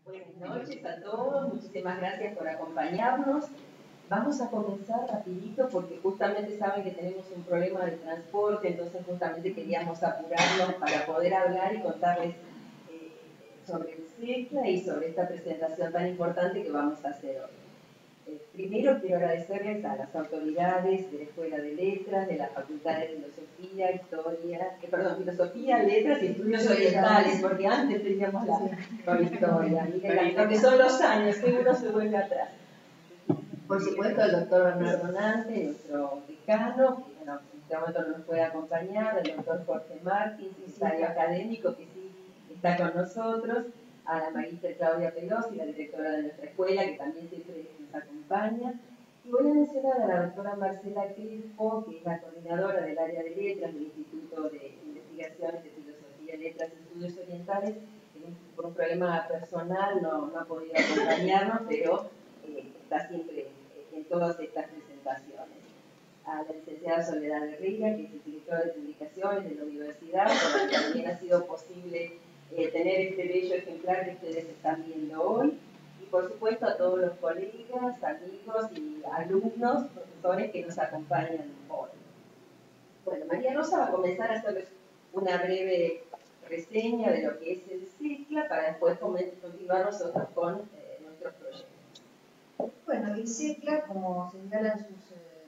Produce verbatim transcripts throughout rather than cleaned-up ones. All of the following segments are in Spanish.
Buenas noches a todos, muchísimas gracias por acompañarnos. Vamos a comenzar rapidito porque justamente saben que tenemos un problema de transporte, entonces justamente queríamos apurarnos para poder hablar y contarles eh, sobre el CECLA y sobre esta presentación tan importante que vamos a hacer hoy. Eh, primero quiero agradecerles a las autoridades de la Escuela de Letras, de la Facultad de Filosofía, Historia, eh, perdón, Filosofía, Letras y Estudios Orientales, porque antes teníamos la con Historia, y lo que son los años, que uno se vuelve atrás. Por supuesto, el doctor Bernardo Nante, nuestro decano, que bueno, en este momento no nos puede acompañar, el doctor Jorge Martins, secretario académico, que sí está con nosotros, a la magistra Claudia Pelosi, la directora de nuestra escuela, que también siempre nos acompaña. Y voy a mencionar a la doctora Marcela Crespo, que es la coordinadora del área de letras del Instituto de Investigaciones de Filosofía, Letras y Estudios Orientales, que por un problema personal no, no ha podido acompañarnos, pero eh, está siempre en todas estas presentaciones. A la licenciada Soledad Herrera, que es directora de publicaciones de la universidad, con la que también ha sido posible eh, tener este bello ejemplar que ustedes están viendo hoy. Y por supuesto a todos los colegas, amigos y alumnos, profesores que nos acompañan hoy. Bueno, María Rosa va a comenzar a hacerles una breve reseña de lo que es el CECLA para después continuar nosotros con eh, nuestros proyectos. Bueno, el CECLA, como señalan sus eh,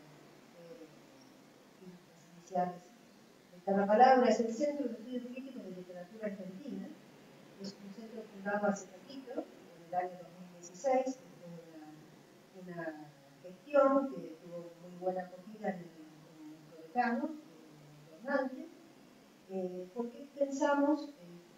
eh, iniciales de cada palabra, es el Centro de Estudios Críticos de Literatura Argentina. Es un centro fundado hace poquito, en el año dos mil dieciséis, una, una gestión que tuvo muy buena acogida en, en nuestro decano, en Hernández, eh, porque pensamos,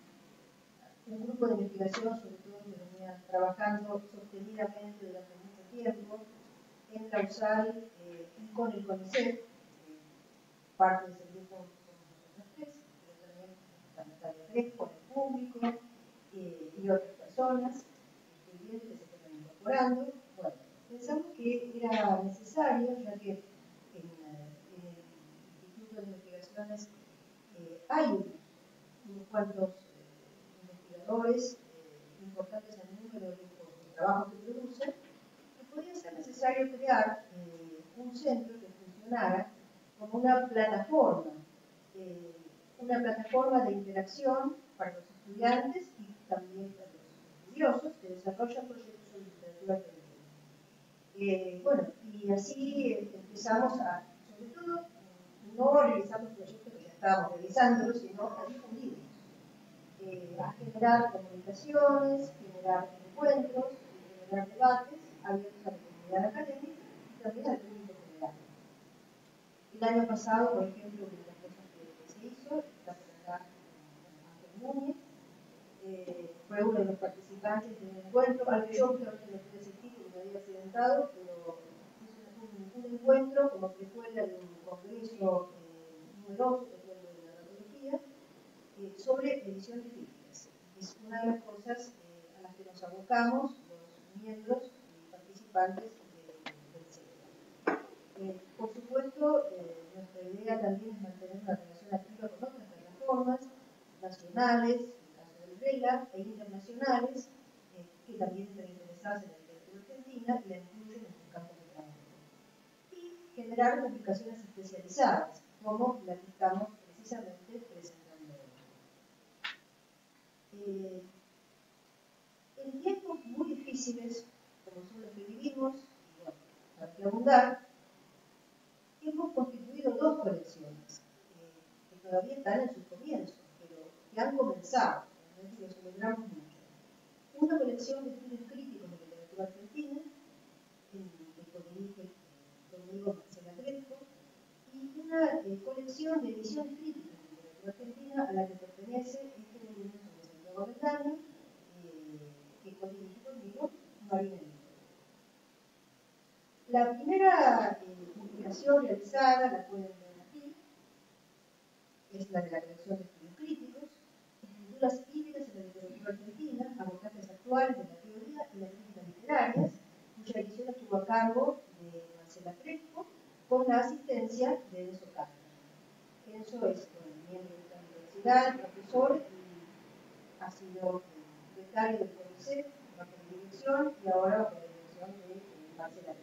eh, un grupo de investigación, sobre todo que venía trabajando sostenidamente durante mucho tiempo en la USAL eh, y con el CONICET, eh, parte de ese grupo somos nosotros tres, pero también está Natalia Crespo, el público eh, y otras personas, estudiantes que se fueron incorporando. Bueno, pensamos que era necesario, ya que en, en el Instituto de Investigaciones eh, hay unos, unos cuantos eh, investigadores eh, importantes en el número de los trabajos que producen, que podría ser necesario crear eh, un centro que funcionara como una plataforma, eh, una plataforma de interacción para los estudiantes y también para los estudiosos que desarrollan proyectos sobre literatura argentina. Eh, bueno, y así eh, empezamos a, sobre todo, no realizamos proyectos que ya estábamos realizando, sino a difundirlos, eh, a generar comunicaciones, generar encuentros, generar debates abiertos a la comunidad académica y también al público general. El año pasado, por ejemplo, una de las cosas que, que se hizo, está por acá Ángel Núñez, eh, fue uno de los participantes de un encuentro, al que yo creo que no pude asistir porque me había accidentado, pero hizo un, un encuentro como que fue de un congreso eh, numeroso, que fue el de la narratología, eh, sobre ediciones críticas. Es una de las cosas eh, a las que nos abocamos los miembros y participantes de, del CECLA. Eh, por supuesto, eh, nuestra idea también es mantener una relación activa con otras plataformas nacionales, en el caso del RELA, e internacionales, eh, que también están interesadas en la literatura argentina y la incluyen en sus campos de trabajo. Y generar publicaciones especializadas, como la que estamos precisamente presentando hoy. Eh, en tiempos muy difíciles, como son los que vivimos, y bueno, para que abundar, hemos constituido dos colecciones eh, que todavía están en sus comienzos, pero que han comenzado, y lo celebramos mucho. Una colección de estudios críticos de literatura argentina, en, que codirige conmigo Marcela Crespo, y una eh, colección de ediciones críticas de literatura argentina a la que pertenece este volumen sobre Santiago Betania, eh, que codirige conmigo Marina Lito. La primera eh, publicación realizada, la pueden ver aquí, es la de la colección de estudios críticos, escrituras híbridas en la literatura argentina, abordajes actuales de la teoría y las críticas literarias, cuya edición estuvo a cargo de Marcela Crespo, con la asistencia de Enzo Castro. Enzo es bueno, miembro de esta universidad, profesor, y ha sido eh, becario del CONICET bajo mi dirección y ahora bajo la dirección de eh, Marcela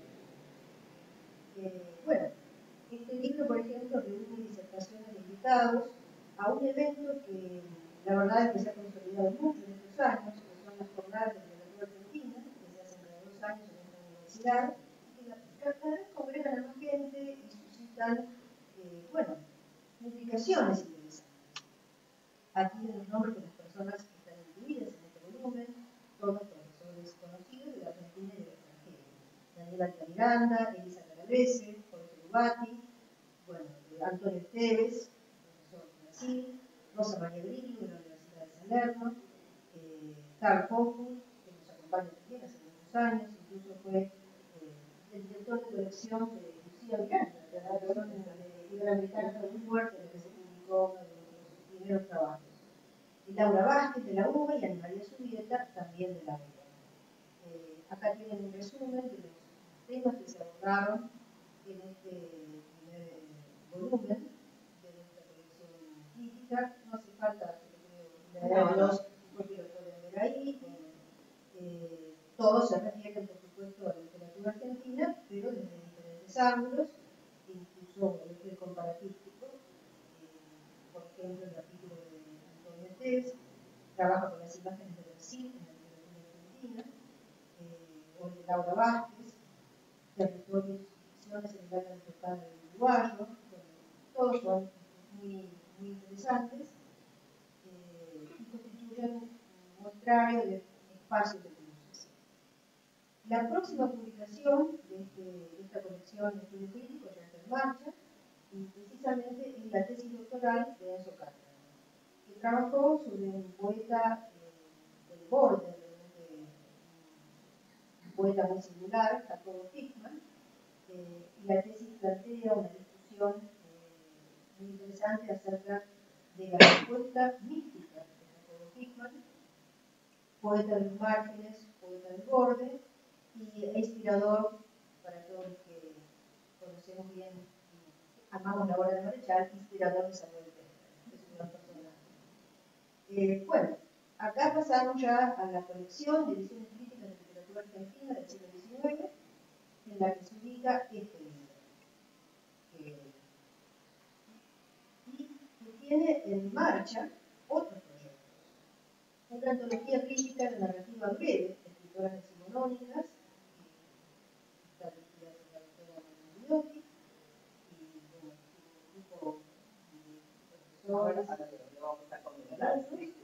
Pérez. Eh, bueno, este libro, por ejemplo, reúne disertaciones de invitados a un evento que la verdad es que se ha consolidado mucho en estos años, que son las jornadas de literatura argentina, que se hacen cada dos años en esta universidad, y que cada vez congregan a más gente y suscitan, eh, bueno, publicaciones interesantes. Aquí tienen los nombres de las personas que están incluidas en este volumen, todos profesores conocidos de la Argentina y del extranjero. Daniela Altamiranda, Elisa Calabrese, Jorge Lubati, bueno, eh, Antonio Esteves, profesor de Brasil, Rosa María Brillo, de la Universidad de Salerno, eh, Carl Focus, que nos acompaña también hace muchos años, incluso fue eh, el director de colección de Lucía Miranda, de la versión de Iberoamericana muy fuerte, en la que se publicó uno de sus primeros trabajos. Y Laura Vázquez, de la UBA, y Ana María Zubieta, también de la UBA. Eh, acá tienen un resumen de los temas que se abordaron en este primer volumen de nuestra colección crítica. No hace falta, yo creo, leerlos, porque lo pueden ver ahí. Bueno, eh, todos se refieren, por supuesto, a la literatura argentina, pero desde diferentes ángulos, incluso el comparatístico. Eh, por ejemplo, el capítulo de Antonio Esteves trabaja con las imágenes de Brasil en la literatura argentina, eh, o el de Laura Vázquez, territorios y ficciones en el área del padre uruguayo. Bueno, todos son muy, muy interesantes eh, y constituyen un muestrario de espacios de cruces. La próxima publicación de, este, de esta colección de estudios críticos ya está en marcha y precisamente es la tesis doctoral de Enzo Cárdenas, que trabajó sobre un poeta eh, del borde, realmente un poeta muy singular, Jacobo Tickman, eh, y la tesis plantea una discusión eh, muy interesante acerca de la respuesta mística de Jacobo Tickman, poeta de los márgenes, poeta del borde, y e inspirador para todos los que conocemos bien y amamos la obra de Marechal, inspirador de Samuel Beckett, es un gran personaje. Eh, bueno, acá pasamos ya a la colección de ediciones críticas de literatura argentina del siglo diecinueve, en la que se ubica este libro. Eh, y que tiene en marcha otros proyectos. Una antología crítica de narrativa breve, escritoras decimonónicas, que está dirigida por la doctora María Guidotti, y bueno, un grupo de profesores. Ahora lo vamos a comentar.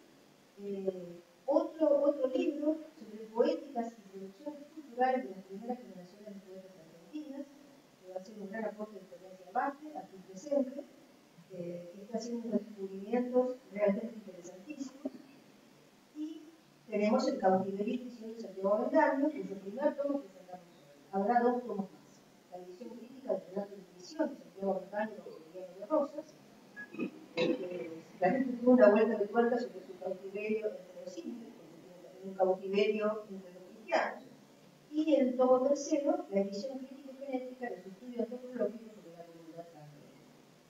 Eh, otro, otro libro sobre poéticas y producciones culturales de las primeras generaciones de poetas argentinas, que va a ser un gran aporte de Florencia Abate, aquí presente, eh, que está haciendo unos descubrimientos realmente interesantísimos. Y tenemos El cautiverio y prisión de Santiago Avendaño, cuyo primer tomo presentamos hoy. Habrá dos tomos más. La edición crítica del relato de prisión de Santiago Avendaño con Guillermo de Rosas, que la gente tuvo una vuelta de tuerca sobre su cautiverio entre los indios, porque tiene un cautiverio entre los cristianos. Y el tomo tercero, la edición crítica y genética de su estudio antropológico sobre la comunidad transgénero.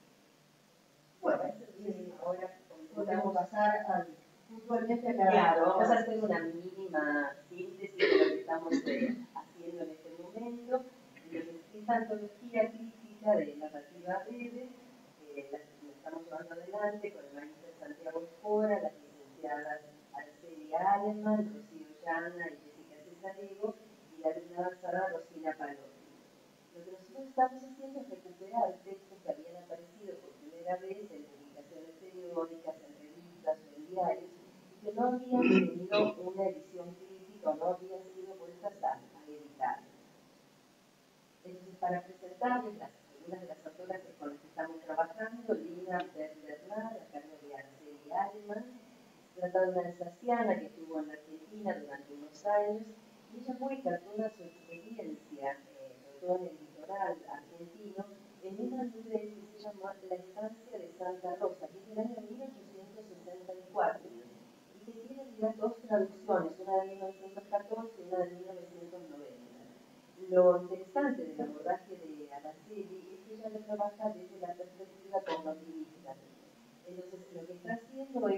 Bueno, eh, ahora podemos pasar al, puntualmente a la... Claro, vamos a hacer una mínima síntesis de lo que estamos eh, haciendo en este momento. Entonces, esta antología crítica de narrativa breve eh, la, la estamos llevando adelante con el maestro Santiago Espora, las licenciadas Arcelia Aleman, Rocío Llana y Jessica Cesarego, y la alumna avanzada Rosina Palotti. Lo que nosotros estamos haciendo es recuperar textos que habían aparecido por primera vez en publicaciones periódicas, en revistas o en diarios, y que no habían tenido una edición crítica o no habían sido vueltas a, a editar. Entonces, para presentarles las, algunas de las autoras con las que estamos trabajando, Lina Bernard, a cargo de Arcelia Aleman, se trata de una alsaciana que estuvo en la Argentina durante unos años, y ella cuenta toda su experiencia, eh, sobre todo en el litoral argentino, en una libre que se llama La Estancia de Santa Rosa, que es del año mil ochocientos sesenta y cuatro, y que tiene en realidad dos traducciones, una de mil novecientos catorce y una de mil novecientos noventa. Lo interesante del abordaje de Araceli es que ella lo trabaja desde la perspectiva cognitivista. Entonces, lo que está haciendo es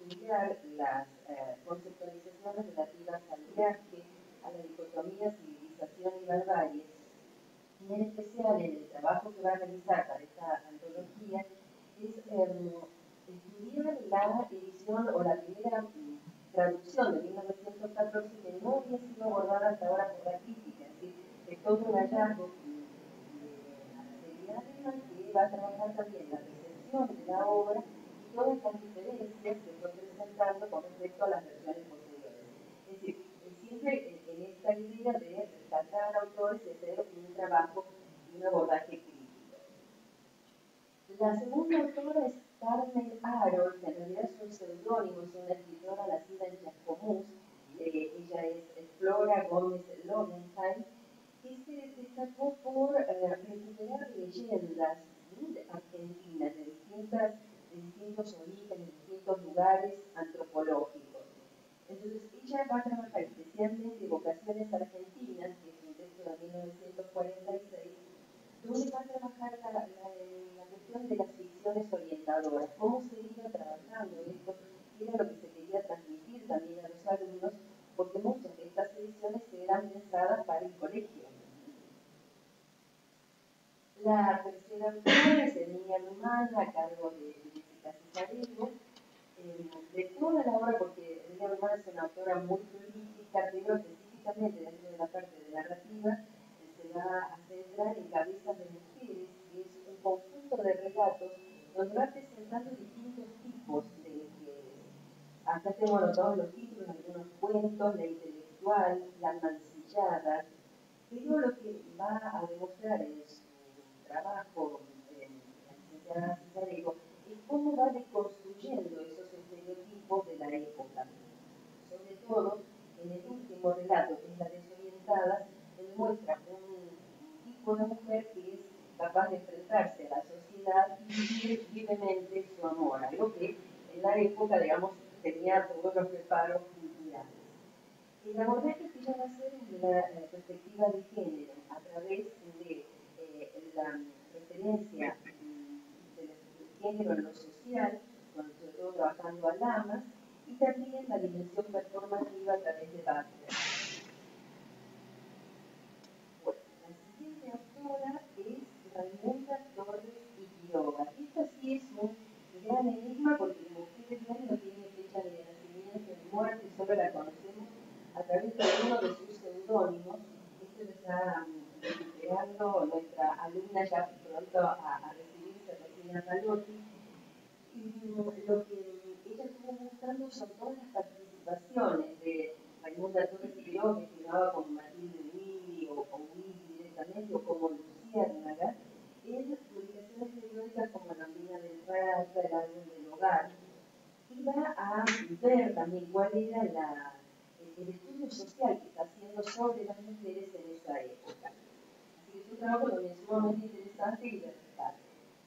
estudiar las eh, conceptualizaciones relativas al viaje, a la dicotomía civilización y barbarie, y en especial en el trabajo que va a realizar para esta antología, es eh, estudiar la edición o la primera um, traducción de mil novecientos catorce que no había sido abordada hasta ahora por la crítica, es decir, es todo un hallazgo de Araceli Alemán, que va a trabajar también la recepción de la obra y todas las diferencias que fue presentando con respecto a las versiones posteriores. Es decir, siempre en esta idea de rescatar autores y hacer un trabajo y un abordaje crítico. La segunda autora es Carmen Arol, que en realidad es un seudónimo, es una escritora nacida en Chascomús. Eh, ella es Flora Gómez Lovenheim, que se destacó por eh, recuperar leyendas ¿sí? argentinas de, distintas, de distintos orígenes, de distintos lugares antropológicos. Entonces, ella va a trabajar especialmente Vocaciones Argentinas, que es un texto de mil novecientos cuarenta y seis, donde va a trabajar la, la, la cuestión de las ficciones orientadoras, cómo se iba trabajando esto, qué era lo que se quería transmitir también a los alumnos, porque muchas de estas ediciones eran pensadas para el colegio. La tercera autora es Emilia Rumana, a cargo de Jessica Cesarello. Eh, de toda la obra, porque Emilia Rumana es una autora muy prolífica, pero específicamente dentro de la parte de narrativa, eh, se va a centrar en Cabezas de Mujeres, que es un conjunto de relatos donde va presentando distintos tipos de mujeres. Acá tengo anotados los títulos, algunos cuentos, la intelectual, la mancillada, pero lo que va a demostrar en su trabajo, en la licenciada Cesarello, es cómo va deconstruyendo esos estereotipos de la época. Sobre todo, en el último relato, que es La Desorientada, se muestra un tipo de mujer que es capaz de enfrentarse a la sociedad y vivir libremente su amor, algo que en la época, digamos, tenía todos los reparos culturales. El abordaje que ella va a hacer es la eh, perspectiva de género, a través de eh, la referencia mm, del género en lo social, sobre todo trabajando a Lamas, y también la dimensión performativa a través de Butler. Bueno, la siguiente autora es Raimundo Torres y Quiroga. Esta sí es un gran enigma porque, como ustedes ven, no tiene fecha de nacimiento ni muerte, solo la conocemos a través de uno de sus seudónimos. Esto lo está um, recuperando nuestra alumna ya pronto a, a recibirse, Rosina Palotti. Y um, lo que ella estuvo buscando son todas las participaciones de Raimunda Torres y Quiroga, que firmaba como Matilde Willy o, o Willy directamente, o como Luciérnaga, en publicaciones periódicas como La Mina del Rata, El Álbum del Hogar. Y va a ver también cuál era la el estudio social que está haciendo sobre las mujeres en esa época. Así que es un trabajo también sumamente interesante y de rescate.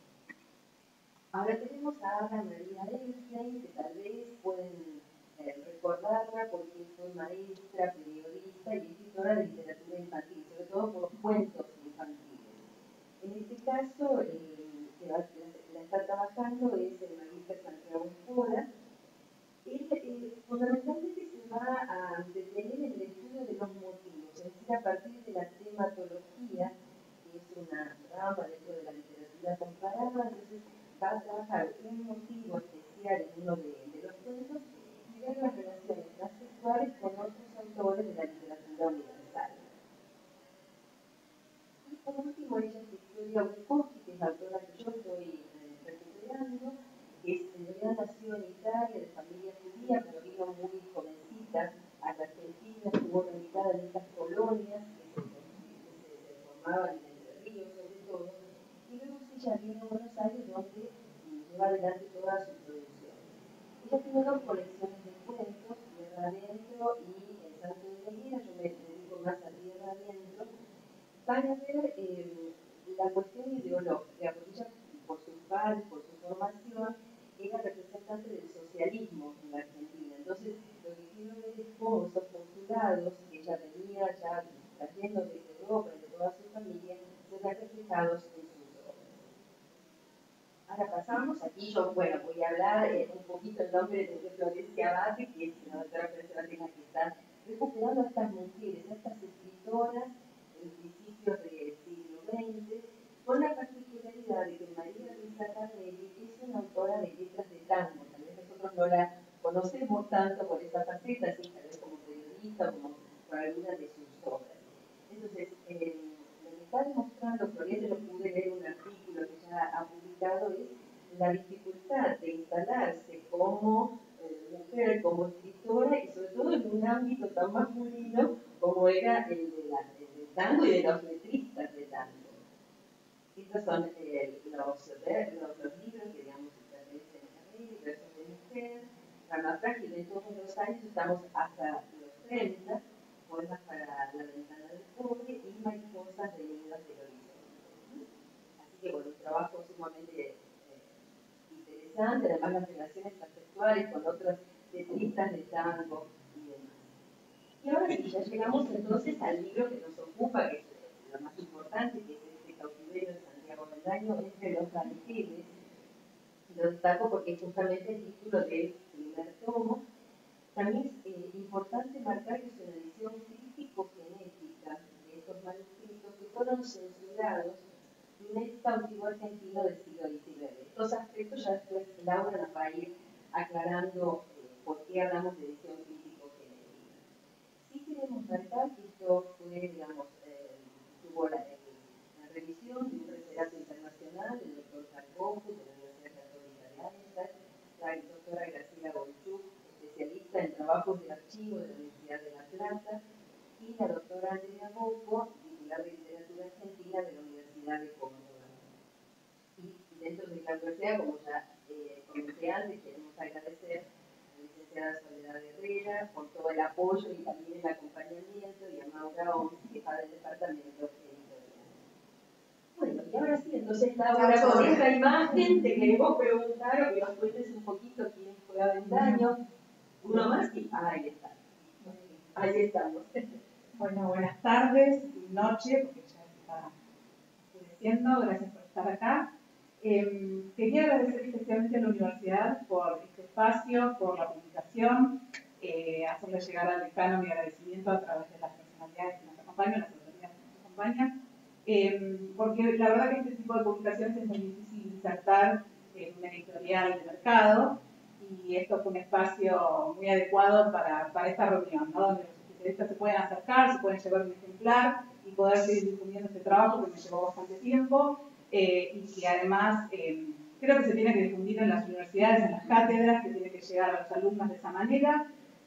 Ahora tenemos a Ana María Einstein, que tal vez pueden eh, recordarla porque fue maestra, periodista y escritora de literatura infantil, sobre todo por cuentos infantiles. En este caso, eh, que la, la está trabajando es el magíster Santiago Escola. Él eh, fundamentalmente se va a detener en el estudio de los motivos, es decir, a partir de la tematología, que es una rama dentro de la literatura comparada, entonces va a trabajar un motivo especial en uno de, de los cuentos y ver las relaciones transexuales con otros autores de la literatura universal. Y por último, ella es Victoria Bukowski, que es la autora que yo estoy eh, recuperando, que es, en realidad nació en Italia, de familia judía, pero vino muy jovencita a la Argentina, estuvo radicada en estas colonias que se, que se, se formaban en Entre Ríos sobre todo, y luego ella viene a Buenos Aires donde mm, lleva adelante toda su producción. Ella tiene dos colecciones de cuentos, Tierra Adentro y El Santo de la Vida, yo me dedico más a Tierra Adentro, para ver eh, la cuestión ideológica, porque ella, por sus padres, por su formación, era representante del socialismo en la Argentina. Entonces, lo que quiero ver es cómo esos postulados que ella venía ya trayendo desde Europa y de toda su familia, se ven reflejados en sus obras. acá pasamos, aquí yo, bueno, voy a hablar eh, un poquito el nombre de Florencia Abate, que es la doctora Florencia Abate, que está recuperando a estas mujeres, a estas escritoras en principios del siglo veinte, con la particularidad de que María Luisa Carnelli es una autora de letras de tango. Tal vez nosotros no la conocemos tanto por esa faceta, así tal vez como periodista, como por algunas de sus obras. Entonces, eh, lo que está demostrando Florencia, lo pude leer en un artículo que ya ha publicado, es la dificultad de instalarse como eh, mujer, como escritora, y sobre todo en un ámbito tan masculino como era el, de la, el del tango y de los letristas de tango. Estos son eh, los, los, los libros que, digamos, pertenecen a él, versos de mujer, Rama Frágil de todos los años, estamos hasta los treinta, poemas para la ventana del pobre y mariposas de heridas del horizonte. Así que, bueno, un trabajo sumamente eh, interesante, además las relaciones transexuales con otros letristas de tango y demás. Y ahora sí, ya llegamos entonces al libro que nos ocupa, que es lo más importante, que es este Cautiverio de Santiago Avendaño, entre los rangeles. Lo destaco porque es justamente el título del primer tomo. También es eh, importante marcar que es una edición crítico-genética de estos manuscritos que fueron censurados de un ex cautivo argentino del siglo diecinueve. Estos aspectos ya después Laura nos va a ir aclarando eh, por qué hablamos de edición crítico-genética. Sí queremos marcar que esto fue, digamos, eh, tuvo la, la revisión de un referato internacional, el doctor Carcopus, de la Universidad Católica de Amsterdam, la doctora Graciela Bolchuk, especialista en trabajos de archivo de la Universidad de La Plata, y la doctora Andrea Bocco, titular de Literatura Argentina de la Universidad de Córdoba. Y dentro de la universidad, como ya eh, comenté antes, queremos agradecer a la licenciada Soledad Herrera por todo el apoyo y también el acompañamiento, y a Maura Oms, jefa del departamento editorial. Bueno, y ahora sí, entonces Laura, con esta imagen te queremos preguntar o que nos cuentes un poquito quién fue Avendaño. Uno más y ahí está. Ahí estamos. Bueno, buenas tardes y noche, porque ya está oscureciendo. Gracias por estar acá. Eh, quería agradecer especialmente a la universidad por este espacio, por la publicación, eh, hacerle llegar al decano mi agradecimiento a través de las personalidades que nos acompañan, las autoridades que nos acompañan, eh, porque la verdad que este tipo de publicaciones es muy difícil insertar en un editorial de mercado, y esto fue un espacio muy adecuado para, para esta reunión, ¿no? Donde los especialistas se pueden acercar, se pueden llevar un ejemplar y poder seguir difundiendo este trabajo que me llevó bastante tiempo, eh, y que además eh, creo que se tiene que difundir en las universidades, en las cátedras, que tiene que llegar a los alumnos de esa manera,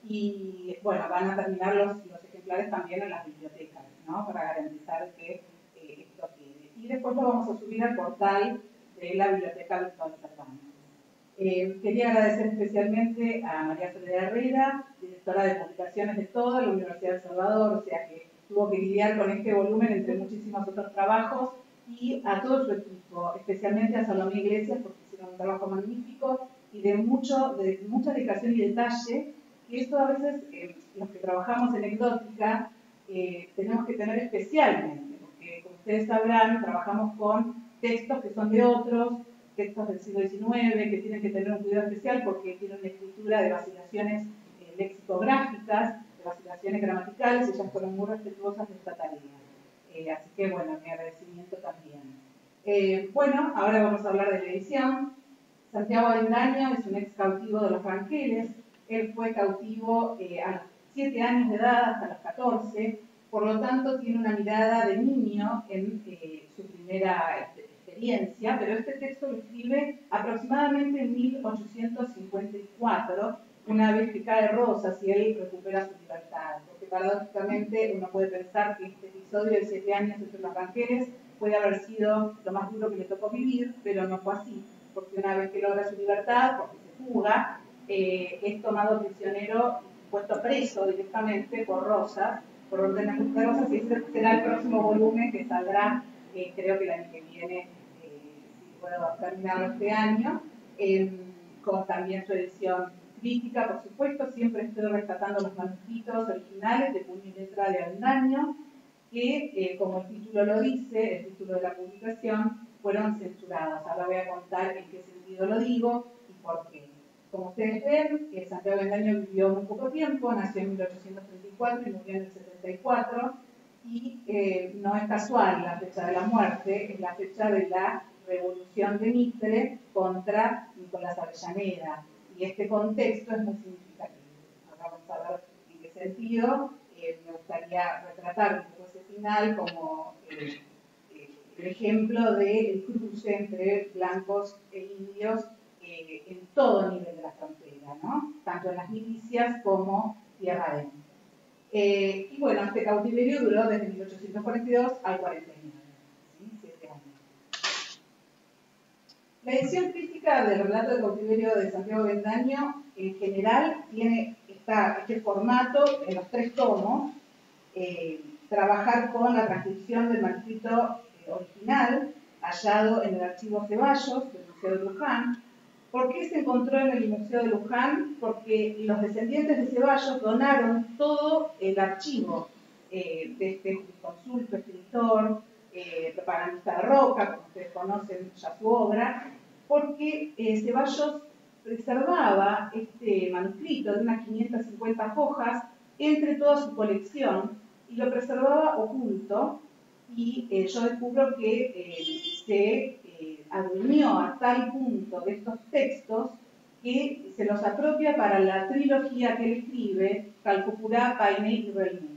y bueno, van a terminar los, los ejemplares también en las bibliotecas, ¿no? Para garantizar que eh, esto quede. Y después lo vamos a subir al portal de la Biblioteca Virtual Cervantes. Eh, quería agradecer especialmente a María Soledad Herrera, directora de publicaciones de toda la Universidad de El Salvador, o sea que tuvo que lidiar con este volumen entre muchísimos otros trabajos, y a todo su equipo, especialmente a Salomé Iglesias, porque hicieron un trabajo magnífico y de, mucho, de mucha dedicación y detalle, que esto a veces eh, los que trabajamos en Exótica eh, tenemos que tener especialmente, porque como ustedes sabrán, trabajamos con textos que son de otros, textos del siglo diecinueve, que tienen que tener un cuidado especial porque tienen una escritura de vacilaciones eh, lexicográficas, de vacilaciones gramaticales, y ellas fueron muy respetuosas de esta tarea. Eh, así que, bueno, mi agradecimiento también. Eh, bueno, ahora vamos a hablar de la edición. Santiago Avendaño es un ex cautivo de los Rangeles. Él fue cautivo eh, a los siete años de edad hasta los catorce, por lo tanto tiene una mirada de niño en eh, su primera experiencia, pero este texto lo escribe aproximadamente en mil ochocientos cincuenta y cuatro, una vez que cae Rosas y él recupera su libertad, porque paradójicamente uno puede pensar que este episodio de siete años entre los Rangeles puede haber sido lo más duro que le tocó vivir, pero no fue así, porque una vez que logra su libertad, porque se fuga, eh, es tomado prisionero, puesto preso directamente por Rosas, por orden de Rosas, y ese será el próximo volumen que saldrá, eh, creo que el año que viene, eh, si puedo terminarlo este año, eh, con también su edición crítica, por supuesto. Siempre estoy rescatando los manuscritos originales de puño y letra de Avendaño, que, eh, como el título lo dice, el título de la publicación, fueron censurados. Ahora voy a contar en qué sentido lo digo y por qué. Como ustedes ven, eh, Santiago Avendaño vivió muy poco tiempo, nació en mil ochocientos treinta y cuatro y murió en el setenta y cuatro, y eh, no es casual la fecha de la muerte, es la fecha de la revolución de Mitre contra Nicolás Avellaneda, y este contexto es muy significativo. Ahora vamos a ver en qué sentido. Eh, me gustaría retratar un poco ese final como eh, eh, el ejemplo del cruce entre blancos e indios eh, en todo nivel de la frontera, ¿no? Tanto en las milicias como tierra adentro. Eh, y bueno, este cautiverio duró desde mil ochocientos cuarenta y dos al cuarenta y nueve, ¿sí? Siete años. La edición crítica del relato de cautiverio de Santiago Avendaño en general tiene esta, este formato en los tres tomos, eh, trabajar con la transcripción del manuscrito eh, original hallado en el archivo Ceballos del Museo de Luján. ¿Por qué se encontró en el Museo de Luján? Porque los descendientes de Ceballos donaron todo el archivo eh, de este jurisconsulto, escritor, eh, propagandista de Roca, como ustedes conocen ya su obra, porque eh, Ceballos preservaba este manuscrito de unas quinientas cincuenta hojas entre toda su colección y lo preservaba oculto, y eh, yo descubro que eh, se eh, adueñó a tal punto de estos textos que se los apropia para la trilogía que él escribe, Calcupurá, Painé y Relmé.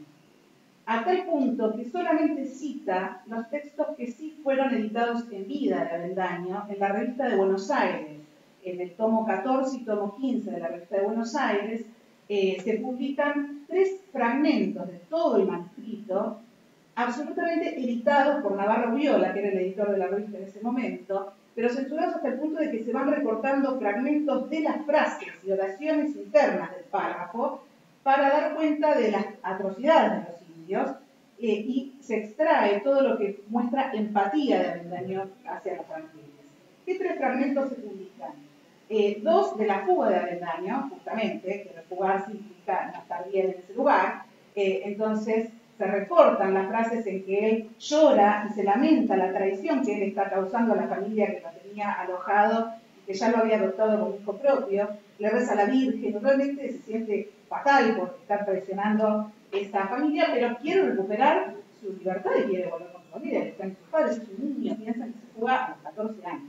A tal punto que solamente cita los textos que sí fueron editados en vida de Avendaño en la Revista de Buenos Aires. En el tomo catorce y tomo quince de la Revista de Buenos Aires eh, se publican tres fragmentos de todo el manuscrito, absolutamente editados por Navarro Viola, que era el editor de la revista en ese momento, pero censurados hasta el punto de que se van recortando fragmentos de las frases y oraciones internas del párrafo para dar cuenta de las atrocidades de los indios, eh, y se extrae todo lo que muestra empatía de Avendaño hacia los franceses. ¿Qué tres fragmentos se publican? Eh, dos de la fuga de Avendaño, justamente, que refugar significa no estar bien en ese lugar, eh, entonces se recortan las frases en que él llora y se lamenta la traición que él está causando a la familia que lo tenía alojado y que ya lo había adoptado como hijo propio, le reza a la Virgen, realmente se siente fatal por estar traicionando esa familia, pero quiere recuperar su libertad y quiere volver con su familia, están sus padres, es un niño, piensan que se fuga a los catorce años.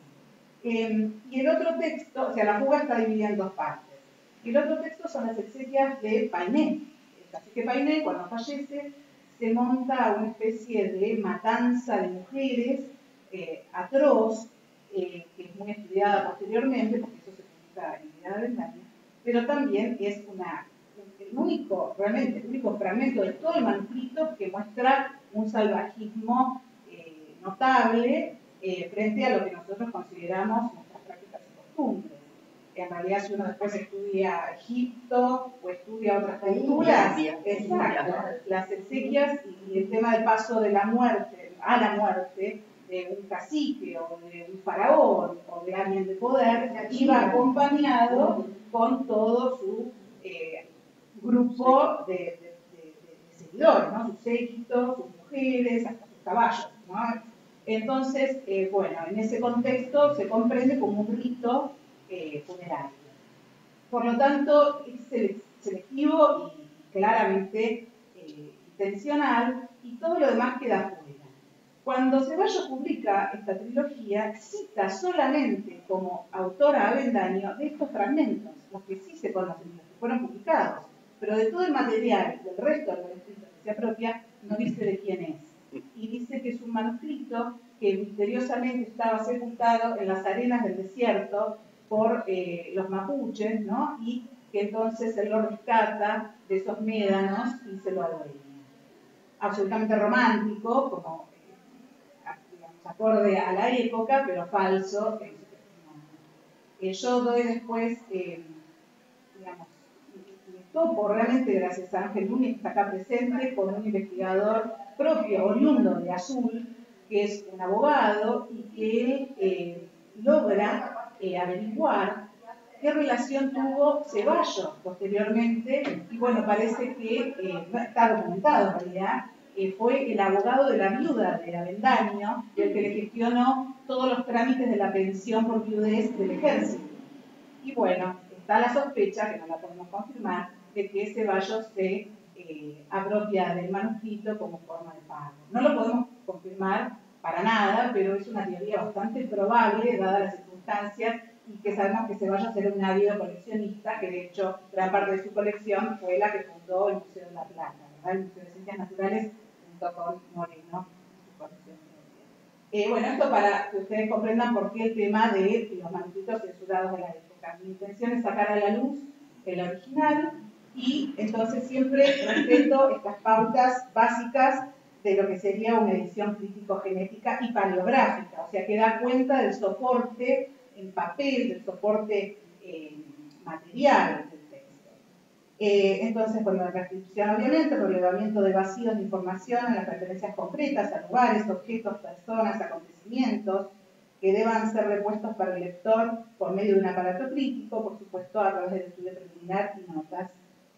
Eh, y el otro texto, o sea, la fuga está dividida en dos partes. Y el otro texto son las exequias de Painé. El cacique Painé, cuando fallece, se monta una especie de matanza de mujeres eh, atroz, eh, que es muy estudiada posteriormente, porque eso se publica en Vida de Avendaño, pero también es una, el único, realmente, el único fragmento de todo el manuscrito que muestra un salvajismo eh, notable eh, frente a lo que nosotros consideramos nuestras prácticas y costumbres. En realidad, si uno después estudia Egipto o estudia otras culturas, exacto, las exequias y el tema del paso de la muerte a la muerte de un cacique o de un faraón o de alguien de poder, iba acompañado con todo su eh, grupo de, de, de, de seguidores, ¿no? Sus séquitos, sus mujeres, hasta sus caballos, ¿no? Entonces, eh, bueno, en ese contexto se comprende como un rito eh, funerario. Por lo tanto, es selectivo y claramente eh, intencional, y todo lo demás queda fuera. Cuando Ceballos publica esta trilogía, cita solamente como autora a Avendaño de estos fragmentos, los que sí se conocen, los que fueron publicados, pero de todo el material del resto del manuscrito que se apropia, no dice de quién es. Y dice que es un manuscrito que misteriosamente estaba sepultado en las arenas del desierto por eh, los mapuches, ¿no? Y que entonces él lo rescata de esos médanos y se lo adueña. Absolutamente romántico, como eh, digamos, acorde a la época, pero falso en su testimonio. Eh, yo doy después, eh, digamos, me topo realmente gracias a Ángel Núñez, que está acá presente, con un investigador propio, oriundo de Azul, que es un abogado y que él eh, logra eh, averiguar qué relación tuvo Ceballos posteriormente, y bueno, parece que, eh, no está documentado en realidad, eh, fue el abogado de la viuda de Avendaño y el que le gestionó todos los trámites de la pensión por viudez del ejército. Y bueno, está la sospecha, que no la podemos confirmar, de que Ceballos se eh, apropia del manuscrito como forma de pago. No lo podemos confirmar para nada, pero es una teoría bastante probable, dadas las circunstancias, y que sabemos que Ceballos era un ávido coleccionista, que de hecho gran parte de su colección fue la que fundó el Museo de la Plata, ¿verdad? El Museo de Ciencias Naturales, junto con Moreno, su colección propia. Eh, bueno, esto para que ustedes comprendan por qué el tema de los manuscritos censurados de la época. Mi intención es sacar a la luz el original y entonces siempre respeto estas pautas básicas de lo que sería una edición crítico-genética y paleográfica, o sea, que da cuenta del soporte en papel, del soporte eh, material del texto. Eh, entonces, bueno, la transcripción, obviamente, el relevamiento de vacíos de información en las referencias concretas a lugares, objetos, personas, acontecimientos, que deban ser repuestos para el lector por medio de un aparato crítico, por supuesto, a través del estudio preliminar y notas.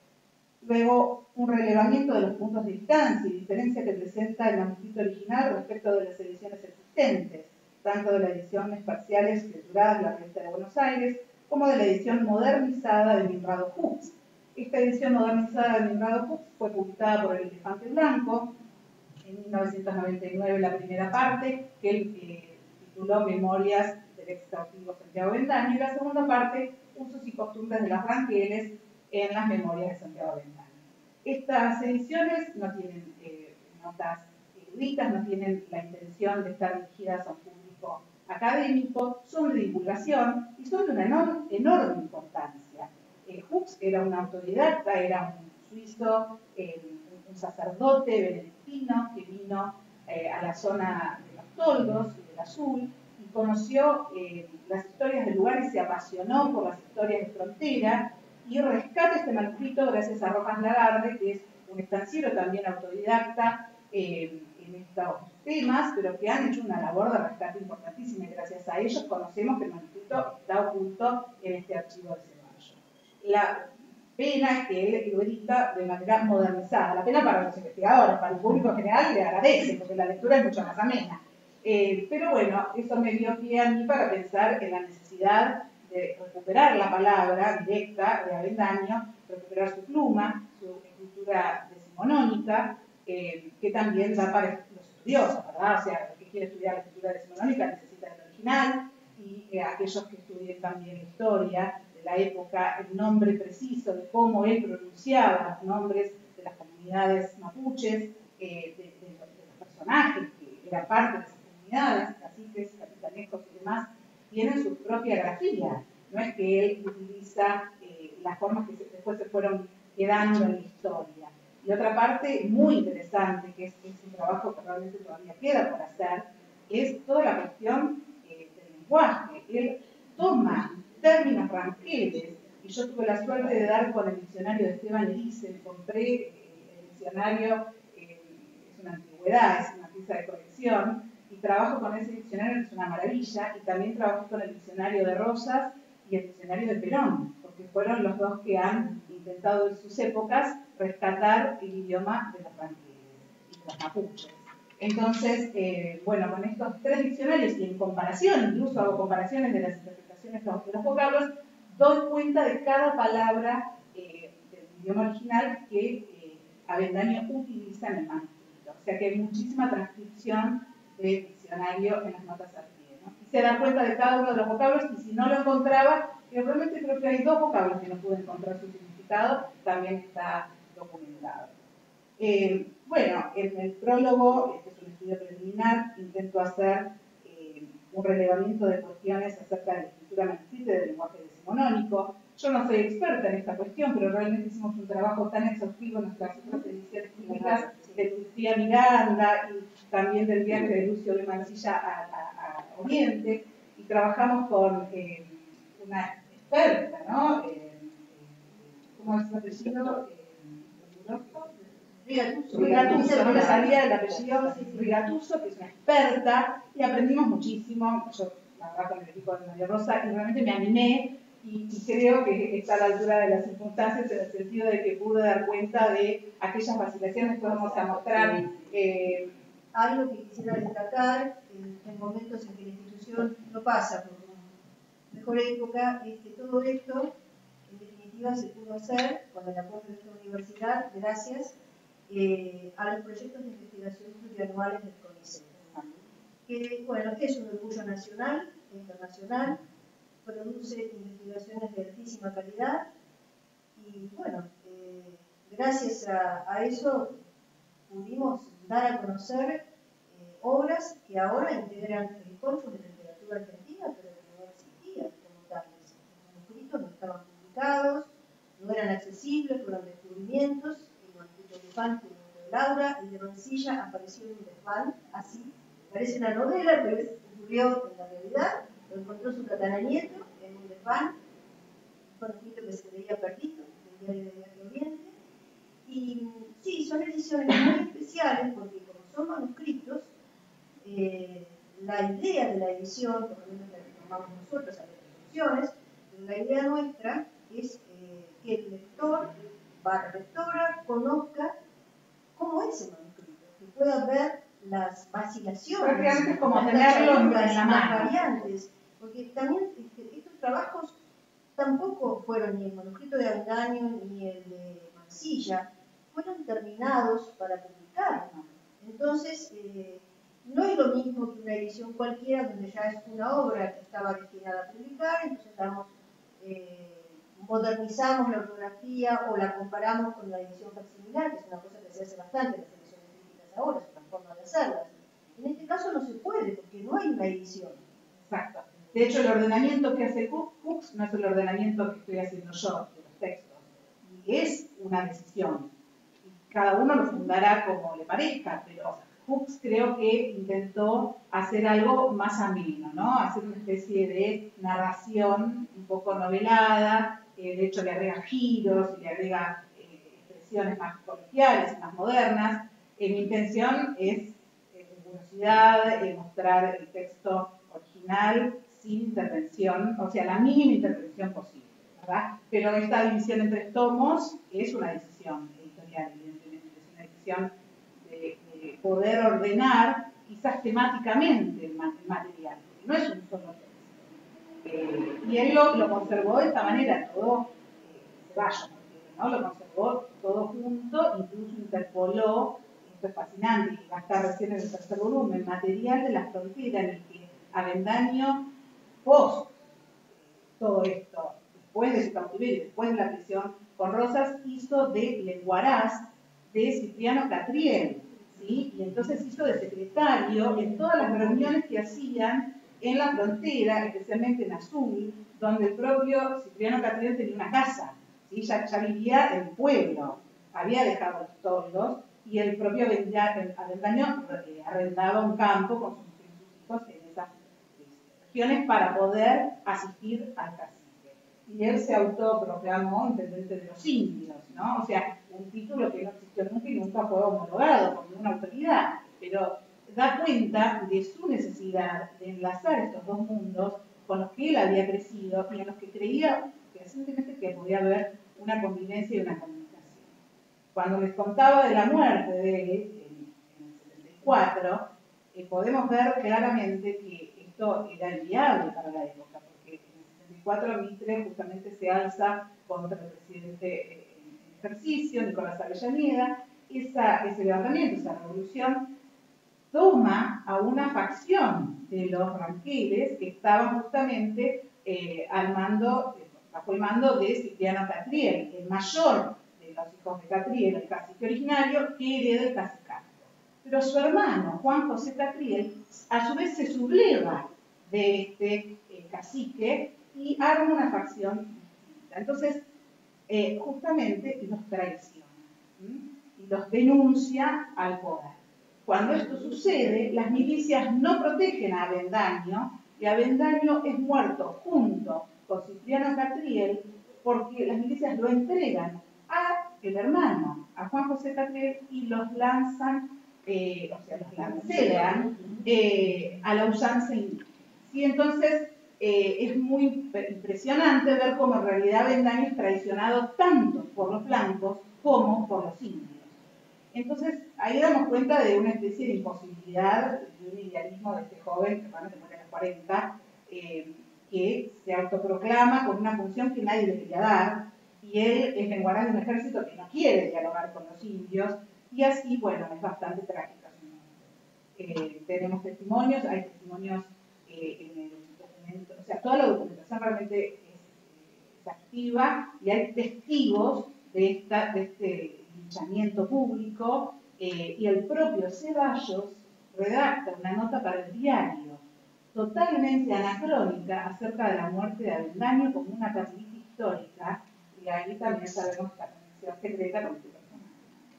Luego, un relevamiento de los puntos de distancia y diferencia que presenta el manuscrito original respecto de las ediciones existentes, tanto de las ediciones parciales censuradas de la revista de Buenos Aires, como de la edición modernizada de Minrado Hooks. Esta edición modernizada de Minrado Hooks fue publicada por El Elefante Blanco en mil novecientos noventa y nueve, la primera parte, que él eh, tituló Memorias del excautivo Santiago Avendaño, y la segunda parte, Usos y costumbres de las Ranqueles en las Memorias de Santiago Avendaño. Estas ediciones no tienen eh, notas eruditas, no tienen la intención de estar dirigidas a un público académico, son de divulgación y son de una enorme, enorme importancia. Eh, Hooks era un autodidacta, era un suizo, eh, un sacerdote benedictino que vino eh, a la zona de los Toldos y del Azul y conoció eh, las historias del lugar y se apasionó por las historias de frontera y rescata este manuscrito gracias a Rojas Lagarde, que es un estanciero también autodidacta eh, en estos temas, pero que han hecho una labor de rescate importantísima y gracias a ellos conocemos que el manuscrito está oculto en este archivo de Ceballos. La pena es que él lo edita de manera modernizada. La pena para los investigadores, para el público en general, le agradece, porque la lectura es mucho más amena. Eh, pero bueno, eso me dio pie a mí para pensar en la necesidad de recuperar la palabra directa de Avendaño, recuperar su pluma, su escritura decimonónica, eh, que también da para los estudiosos, ¿verdad? O sea, el que quiere estudiar la escritura decimonónica necesita el original, y eh, aquellos que estudien también historia de la época, el nombre preciso de cómo él pronunciaba los nombres de las comunidades mapuches, eh, de, de, los, de los personajes que eran parte de esas comunidades, caciques, capitanejos y demás, tienen su propia grafía. No es que él utiliza eh, las formas que se, después se fueron quedando en la historia. Y otra parte muy interesante, que es, es un trabajo que realmente todavía queda por hacer, es toda la cuestión eh, del lenguaje. Él toma términos ranqueles, y yo tuve la suerte de dar con el diccionario de Esteban Erice, compré eh, el diccionario, eh, es una antigüedad, es una pieza de colección, y trabajo con ese diccionario, que es una maravilla, y también trabajo con el diccionario de Rosas y el diccionario de Perón, porque fueron los dos que han intentado en sus épocas rescatar el idioma de los ranqueles y de los mapuches. Entonces, eh, bueno, con estos tres diccionarios y en comparación, incluso hago comparaciones de las interpretaciones de los vocablos, doy cuenta de cada palabra eh, del idioma original que eh, Avendaño utiliza en el manuscrito. O sea que hay muchísima transcripción de diccionario en las notas al pie, ¿no? Y se da cuenta de cada uno de los vocablos, y si no lo encontraba, yo realmente creo que hay dos vocablos que no pude encontrar su significado, también está documentado. Eh, bueno, en el prólogo, este es un estudio preliminar, intento hacer eh, un relevamiento de cuestiones acerca de la escritura manuscrita y del lenguaje decimonónico. Yo no soy experta en esta cuestión, pero realmente hicimos un trabajo tan exhaustivo en nuestras otras ediciones típicas de Lucía Miranda y también del viaje de Lucio de Mansilla a, a, a Oriente, y trabajamos con eh, una experta, ¿no? Eh, ¿Cómo es su apellido? Eh, Rigatuso, Rigatuso, no me salía el apellido, Rigatuso, que es una experta, y aprendimos muchísimo. Yo, la verdad, con el equipo de María Rosa, y realmente me animé y, y creo que está a la altura de las circunstancias en el sentido de que pude dar cuenta de aquellas vacilaciones que vamos a mostrar. Eh, Algo que quisiera destacar en, en momentos en que la institución no pasa por una mejor época es que todo esto en definitiva se pudo hacer con el apoyo de esta universidad gracias eh, a los proyectos de investigación plurianuales del CONICET, que bueno, es un orgullo nacional e internacional, produce investigaciones de altísima calidad y bueno, eh, gracias a, a eso pudimos dar a conocer eh, obras que ahora integran el corpus de literatura argentina, pero que no existían como tales. Los manuscritos no estaban publicados, no eran accesibles, fueron descubrimientos. El manuscrito de Infante de Laura, el de Mansilla apareció en un desván, así, parece una novela, pero es, ocurrió en la realidad. Lo encontró su tataranieto en un desván, un manuscrito que se veía perdido, del diario de Viaje Oriente. Y sí, son ediciones muy especiales porque como son manuscritos, eh, la idea de la edición, por lo menos la que tomamos nosotros a las traducciones, la idea nuestra es eh, que el lector, barra lectora, conozca cómo es el manuscrito, que pueda ver las vacilaciones, prácticamente es como las tenerlo en la las mano. variantes, porque también este, estos trabajos tampoco fueron ni el manuscrito de Avendaño ni el de Mansilla, fueron terminados para publicar. Entonces, eh, no es lo mismo que una edición cualquiera donde ya es una obra que estaba destinada a publicar, entonces damos, eh, modernizamos la ortografía o la comparamos con la edición facsimilar, que es una cosa que se hace bastante en las ediciones críticas ahora, es una forma de hacerlas. En este caso no se puede, porque no hay una edición. Exacto. De hecho, el ordenamiento que hace Hooks no es el ordenamiento que estoy haciendo yo de los textos. Y es una decisión. Y cada uno lo fundará como le parezca, pero Hooks creo que intentó hacer algo más ameno, ¿no? Hacer una especie de narración un poco novelada, eh, de hecho le agrega giros y le agrega eh, expresiones más coloquiales, más modernas. Eh, mi intención es, eh, curiosidad, eh, mostrar el texto original sin intervención, o sea, la mínima intervención posible, ¿verdad? Pero esta división en tres tomos es una decisión editorial, evidentemente, es una decisión de, de poder ordenar, quizás temáticamente, el material, no es un solo texto. Eh, y él lo, lo conservó de esta manera, todo, eh, Ceballos, ¿no? Lo conservó todo junto, incluso interpoló, esto es fascinante, y va a estar recién en el tercer volumen, material de la frontera, en el que Avendaño, post todo esto, después de su cautiverio, después de la prisión con Rosas, hizo de lenguaraz de Cipriano Catriel, ¿sí? Y entonces hizo de secretario en todas las reuniones que hacían en la frontera, especialmente en Azul, donde el propio Cipriano Catriel tenía una casa, ¿sí? ya, ya vivía en el pueblo, había dejado los toldos, y el propio Avendaño eh, arrendaba un campo con sus hijos en esas regiones para poder asistir al cacique. Y él se autoproclamó intendente de los indios, ¿no? O sea, un título que no existió nunca y nunca fue homologado por ninguna autoridad, pero da cuenta de su necesidad de enlazar estos dos mundos con los que él había crecido y en los que creía fehacientemente que podía haber una convivencia y una comunicación. Cuando les contaba de la muerte de él en, en el setenta y cuatro, eh, podemos ver claramente que esto era inviable para la época, porque en el setenta y cuatro Mitre justamente se alza contra el presidente eh, en ejercicio, Nicolás Avellaneda. Esa, ese levantamiento, esa revolución, toma a una facción de los ranqueles que estaban justamente eh, al mando, bajo el mando de Cipriano Catriel, el mayor de los hijos de Catriel, el cacique originario, que hereda el cacicato. Pero su hermano, Juan José Catriel, a su vez se subleva de este eh, cacique y arma una facción distinta. Entonces, eh, justamente los traiciona, ¿sí? Y los denuncia al poder. Cuando esto sucede, las milicias no protegen a Avendaño y Avendaño es muerto junto con Cipriano Catriel porque las milicias lo entregan a el hermano, a Juan José Catriel, y los lanzan, eh, o sea, los lancean eh, a la usanza indígena. ¿Sí? Entonces, eh, es muy impresionante ver cómo en realidad Avendaño es traicionado tanto por los blancos como por los indios. Entonces, ahí damos cuenta de una especie de imposibilidad, de un idealismo de este joven, que realmente muere a los cuarenta, eh, que se autoproclama con una función que nadie le quería dar, y él es lenguaraz de un ejército que no quiere dialogar con los indios, y así, bueno, es bastante trágica su muerte. Eh, tenemos testimonios, hay testimonios eh, en el documento, o sea, toda la documentación realmente es, es activa, y hay testigos de, esta, de este linchamiento público, eh, y el propio Ceballos redacta una nota para el diario totalmente anacrónica acerca de la muerte de Avendaño como una perlita histórica, y ahí también sabemos que la conexión secreta con este personaje.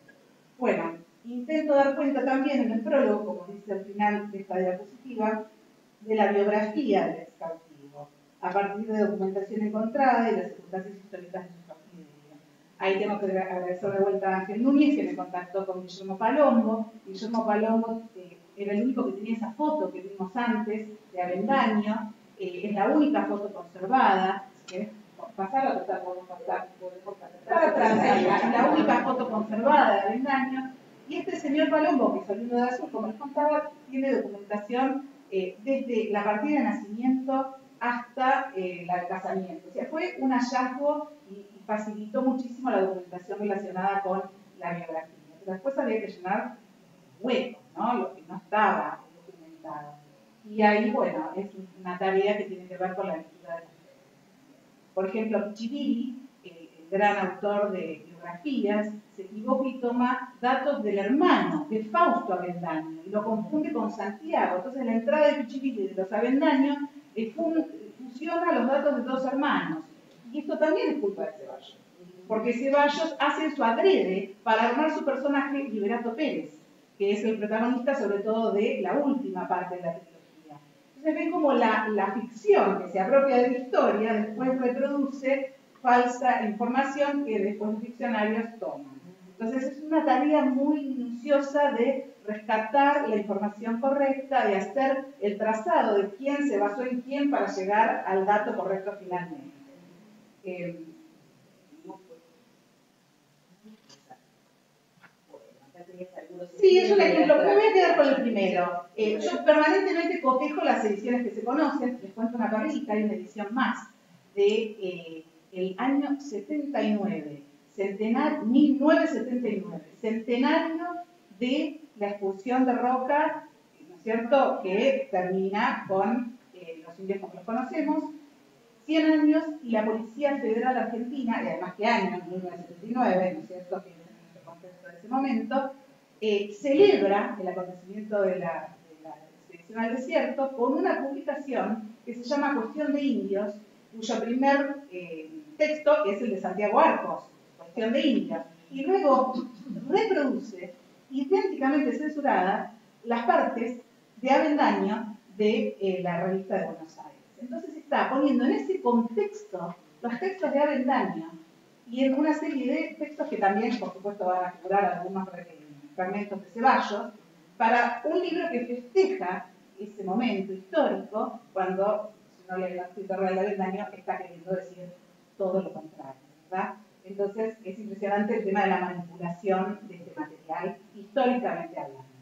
Bueno, intento dar cuenta también en el prólogo, como dice al final de esta diapositiva, de la biografía del ex cautivo, a partir de documentación encontrada y las circunstancias históricas de su cautiverio. Ahí tengo que agradecer de vuelta a Ángel Núñez, que me contactó con Guillermo Palombo. Guillermo Palombo eh, era el único que tenía esa foto que vimos antes de Avendaño, eh, es la única foto conservada. Si querés pasar, o total, podemos pasar, podemos pasar para atrás, es la única foto conservada de Avendaño. Y este señor Palombo, que es oriundo de Azul, como les contaba, tiene documentación eh, desde la partida de nacimiento hasta eh, la del casamiento. O sea, fue un hallazgo y, y facilitó muchísimo la documentación relacionada con la biografía. Pero después había que llenar huecos, ¿no? Lo que no estaba documentado. Y ahí, bueno, es una tarea que tiene que ver con la lectura de la historia. Por ejemplo, Chivili, el, el gran autor de biografías, se equivoca y toma datos del hermano, de Fausto Avendaño, y lo confunde con Santiago. Entonces, la entrada de Chivili de los Avendaños eh, fusiona los datos de dos hermanos. Y esto también es culpa de Ceballos, porque Ceballos hace su adrede para armar su personaje Liberato Pérez, que es el protagonista sobre todo de la última parte de la trilogía. Entonces ven como la, la ficción que se apropia de la historia después reproduce falsa información que después los diccionarios toman. Entonces es una tarea muy minuciosa de rescatar la información correcta, de hacer el trazado de quién se basó en quién para llegar al dato correcto finalmente. Eh, Sí, es un ejemplo. Me voy a quedar con el primero. Eh, yo permanentemente cotejo las ediciones que se conocen. Les cuento una perlita, hay una edición más de eh, el año setenta y nueve, centenario, mil novecientos setenta y nueve, centenario de la expulsión de Roca, ¿no es cierto?, que termina con eh, los indios como los conocemos, cien años, y la Policía Federal Argentina, y además qué año, mil novecientos setenta y nueve, ¿no es cierto?, que es en el contexto de ese momento, Eh, celebra el acontecimiento de la, de la expedición al desierto con una publicación que se llama Cuestión de Indios, cuyo primer eh, texto es el de Santiago Arcos, Cuestión de Indios, y luego reproduce, idénticamente censurada, las partes de Avendaño de eh, la revista de Buenos Aires. Entonces está poniendo en ese contexto los textos de Avendaño y en una serie de textos que también, por supuesto, van a figurar algunos fragmentos de Ceballos, para un libro que festeja ese momento histórico, cuando, si no lee el escritor real de Avendaño, está queriendo decir todo lo contrario, ¿verdad? Entonces, es impresionante el tema de la manipulación de este material, históricamente hablando.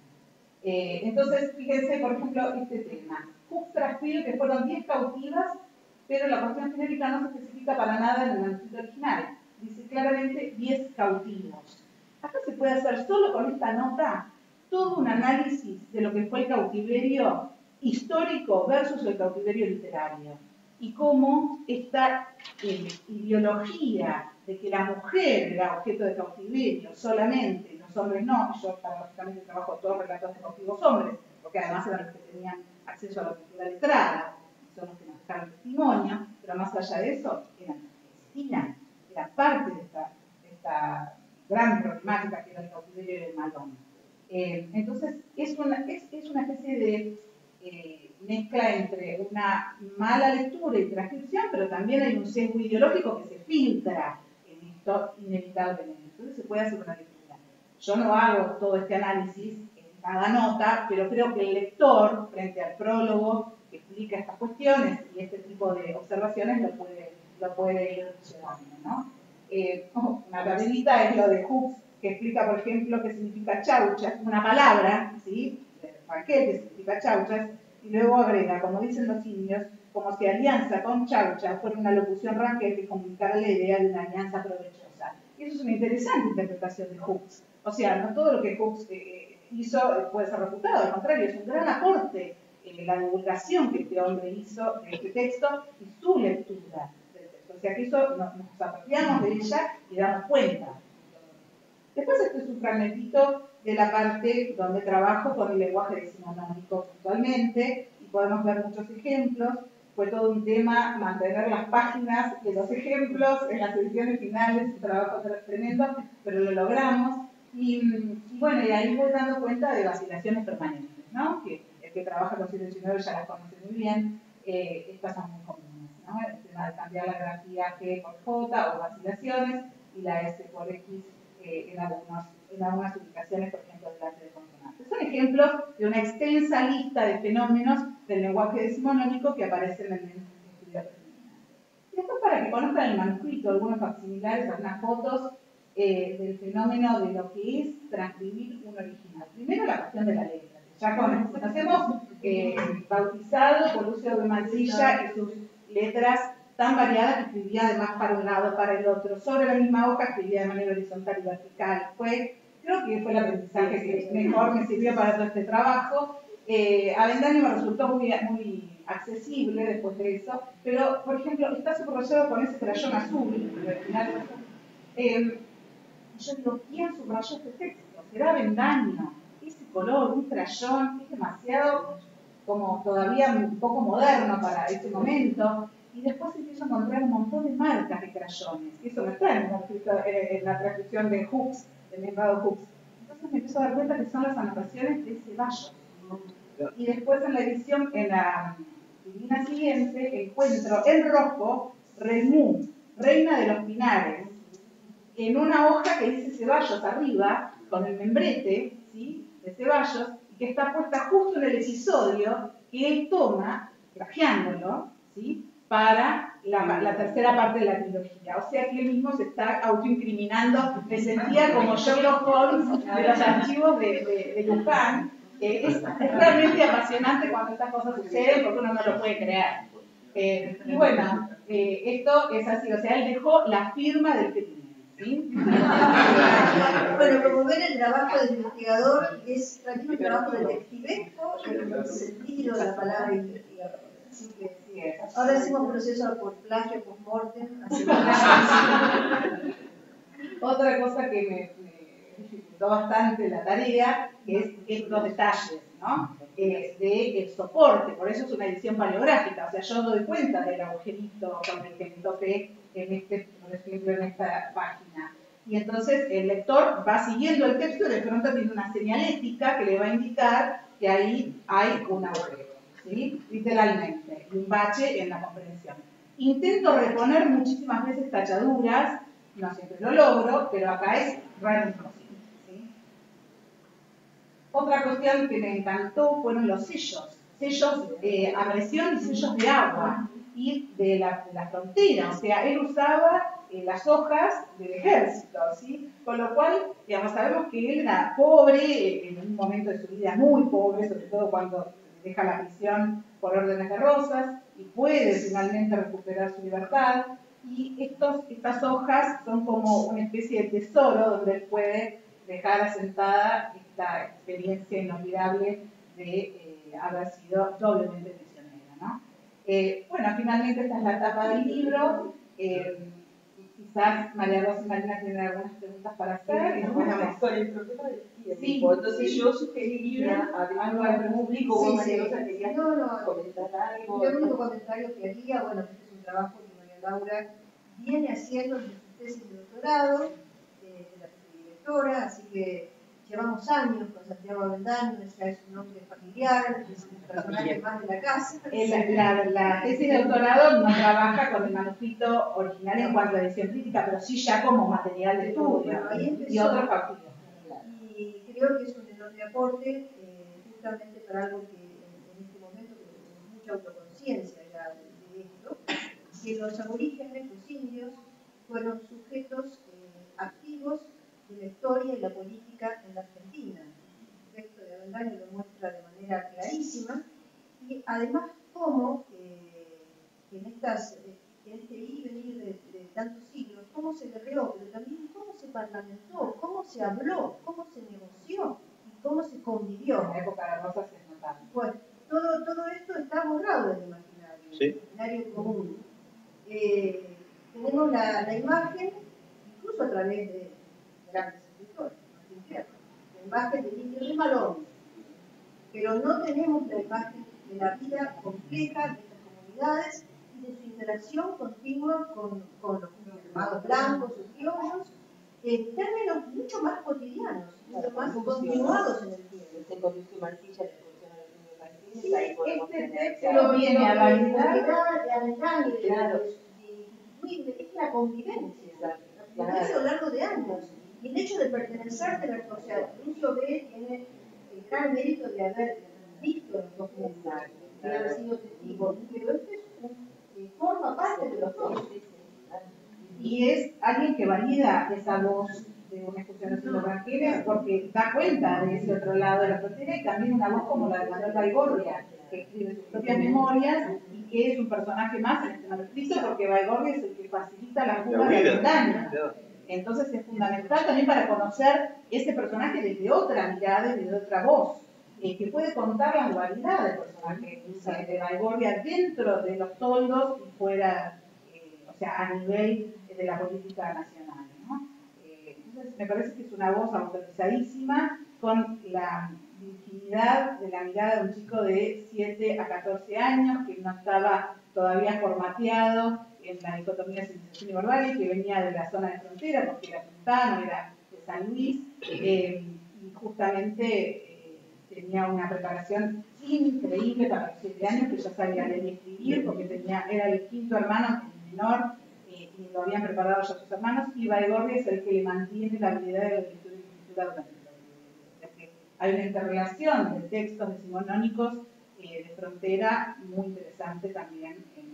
Eh, entonces, fíjense, por ejemplo, este tema. Hooks transcribe que fueron diez cautivas, pero la cuestión genérica no se especifica para nada en el manuscrito original. Dice claramente diez cautivos. Acá se puede hacer solo con esta nota todo un análisis de lo que fue el cautiverio histórico versus el cautiverio literario y cómo esta eh, ideología de que la mujer era objeto de cautiverio solamente, los hombres no. Yo paradójicamente trabajo todos los relatos de cautivos hombres, porque además eran los que tenían acceso a la cultura letrada, son los que nos dejaron testimonio, pero más allá de eso, eran asesinas, eran parte de esta, de esta gran problemática que era el cautiverio del malón. Eh, entonces, es una, es, es una especie de eh, mezcla entre una mala lectura y transcripción, pero también hay un sesgo ideológico que se filtra en esto inevitablemente. Entonces se puede hacer una lectura. Yo no hago todo este análisis en cada nota, pero creo que el lector, frente al prólogo que explica estas cuestiones y este tipo de observaciones lo puede, lo puede ir llevando, ¿no? Eh, oh, una tabelita es lo de Hooks, que explica, por ejemplo, qué significa chaucha, una palabra, ¿sí? Raquel, que significa chauchas, y luego agrega, como dicen los indios, como si alianza con chaucha fuera una locución Raquel que comunicara la idea de una alianza provechosa. Y eso es una interesante interpretación de Hooks. O sea, no todo lo que Hooks eh, hizo puede ser refutado, al contrario, es un gran aporte en la divulgación que este hombre hizo de este texto y su lectura del texto. O sea, que eso nos, nos apropiamos de ella y damos cuenta. Después este es un fragmentito de la parte donde trabajo con el lenguaje decimonónico puntualmente y podemos ver muchos ejemplos. Fue todo un tema mantener las páginas de los ejemplos en las ediciones finales, un trabajo tremendo, pero lo logramos. Y, y bueno, y ahí voy dando cuenta de vacilaciones permanentes, ¿no? Que el que trabaja con siglo diecinueve ya las conoce muy bien, eh, estas son muy comunes, ¿no? El tema de cambiar la grafía G por J o vacilaciones y la S por X eh, en, algunos, en algunas ubicaciones, por ejemplo, delante de consonantes. Son ejemplos de una extensa lista de fenómenos del lenguaje decimonónico que aparecen en el estudio predominante. Y después, para que conozcan el manuscrito, algunos facsimilares, algunas fotos eh, del fenómeno de lo que es transcribir un original. Primero, la cuestión de la letra. Ya conocemos eh, bautizado por Lucio de Mansilla y sus letras tan variadas que escribía además para un lado, para el otro. Sobre la misma hoja escribía de manera horizontal y vertical. Fue, creo que fue el aprendizaje que mejor me sirvió para todo este trabajo. Eh, Avendaño me resultó muy, muy accesible después de eso, pero, por ejemplo, está subrayado con ese crayón azul, al final, eh, yo digo, ¿quién subrayó este texto? ¿Será Avendaño? Ese color, un crayón, es demasiado como todavía un poco moderno para ese momento. Y después empiezo a encontrar un montón de marcas de crayones. Y eso no está en, en la transcripción de Hooks, del membrado Hooks. Entonces me empiezo a dar cuenta que son las anotaciones de Ceballos. Y después en la edición, en la divina siguiente, encuentro en rojo Remú, reina de los pinares, en una hoja que dice Ceballos arriba, con el membrete, ¿sí?, de Ceballos, y que está puesta justo en el episodio que él toma, plagiándolo, ¿sí?, para la, la tercera parte de la trilogía. O sea que él mismo se está autoincriminando, me sentía como Sherlock Holmes de los archivos de, de, de Luján. Eh, es, es realmente apasionante cuando estas cosas suceden porque uno no lo puede creer. Eh, y bueno, eh, esto es así, o sea, él dejó la firma del que tiene. ¿Sí? Bueno, como ven, el trabajo del investigador es también un trabajo detectivesco en el sentido de la palabra investigador. Así que sí, ahora hacemos proceso por plagio post-mortem. Otra cosa que me, me dificultó bastante la tarea es estos detalles, ¿no? Eh, de el soporte, por eso es una edición paleográfica, o sea, yo doy cuenta del agujerito con el que me topé en este, por ejemplo, en esta página. Y entonces el lector va siguiendo el texto y de pronto tiene una señalética que le va a indicar que ahí hay un agujero, ¿sí?, literalmente, y un bache en la comprensión. Intento reponer muchísimas veces tachaduras, no siempre lo logro, pero acá es realmente imposible, ¿sí? Otra cuestión que me encantó fueron los sellos, sellos eh, a presión y sellos de agua y de la, de la frontera, o sea, él usaba eh, las hojas del ejército, ¿sí? Con lo cual, digamos, sabemos que él era pobre, eh, en un momento de su vida muy pobre, sobre todo cuando deja la prisión por órdenes de Rosas y puede finalmente recuperar su libertad. Y estos, estas hojas son como una especie de tesoro donde él puede dejar asentada esta experiencia inolvidable de eh, haber sido doblemente prisionera, ¿no? Eh, bueno, finalmente esta es la tapa del libro. Eh, quizás María Rosa y Marina tienen algunas preguntas para hacer. Y bueno, con el problema del tiempo, sí, entonces sí, yo sugeriría algo al público, o María Rosa quería no, no, comentar algo. Yo el único comentario que haría, bueno, este es un trabajo que María Laura viene haciendo en su tesis de doctorado, eh, de la directora, así que llevamos años con Santiago Avendaño, ya es un nombre familiar, es un personaje más de la casa. El, la, la tesis de doctorado no trabaja con el manuscrito original en cuanto a edición crítica, pero sí ya como material de estudio y otros partidos. Y creo que es un enorme aporte, eh, justamente para algo que en, en este momento, que tenemos mucha mucha autoconciencia ya de, de esto, que los aborígenes, los indios, fueron sujetos eh, activos de la historia y la política en la Argentina. El texto de Avendaño lo muestra de manera clarísima, y además cómo eh, en, estas, en este ir y venir de, de tantos siglos, cómo se guerreó, pero también cómo se parlamentó, cómo se habló, cómo se negoció y cómo se convivió. En la época de Rosas es notable. Pues todo, todo esto está borrado del imaginario, Sí. el imaginario común. Eh, tenemos la, la imagen, incluso a través de grandes escritores, Martín Fierro, la imagen del indio de Malón, pero no tenemos la imagen de la vida compleja de estas comunidades y de su interacción continua con, con los llamados blancos o criollos, en términos mucho más cotidianos, mucho más continuados en el tiempo. Se convirtió en Mancilla, le funciona el niño Martínez, Sí, ahí podemos este tener. texto viene a validar, de Avendaño, Claro. es la convivencia, Exacto, lo que hace a lo largo de años. Y el hecho de pertenecer, de ver, o sea, Lucio B. tiene el gran mérito de haber visto los dos mundos, de haber sido testigo, pero esto es un, eh, forma parte de los dos. y es alguien que valida esa voz de una excursión de los Ranqueles porque da cuenta de ese otro lado de la frontera, y también una voz como la de Manuel Baigorria, que escribe sus propias memorias y que es un personaje más en este manuscrito porque Baigorria es el que facilita la fuga de Avendaño. Entonces es fundamental también para conocer ese personaje desde otra mirada y desde otra voz, eh, que puede contar la dualidad del personaje de Baigorria dentro de los toldos y fuera, eh, o sea, a nivel de la política nacional, ¿no? Eh, entonces me parece que es una voz autorizadísima con la virginidad de la mirada de un chico de siete a catorce años que no estaba todavía formateado en la dicotomía civilización y barbarie, que venía de la zona de frontera porque era puntano, era de San Luis, eh, y justamente eh, tenía una preparación increíble para los siete años, que ya sabía leer y escribir porque tenía, era el quinto hermano, el menor, eh, y lo habían preparado ya sus hermanos, y Baigorria es el que le mantiene la habilidad de la escritura y escritura durante la vida. O sea que hay una interrelación de textos decimonónicos eh, de frontera muy interesante también en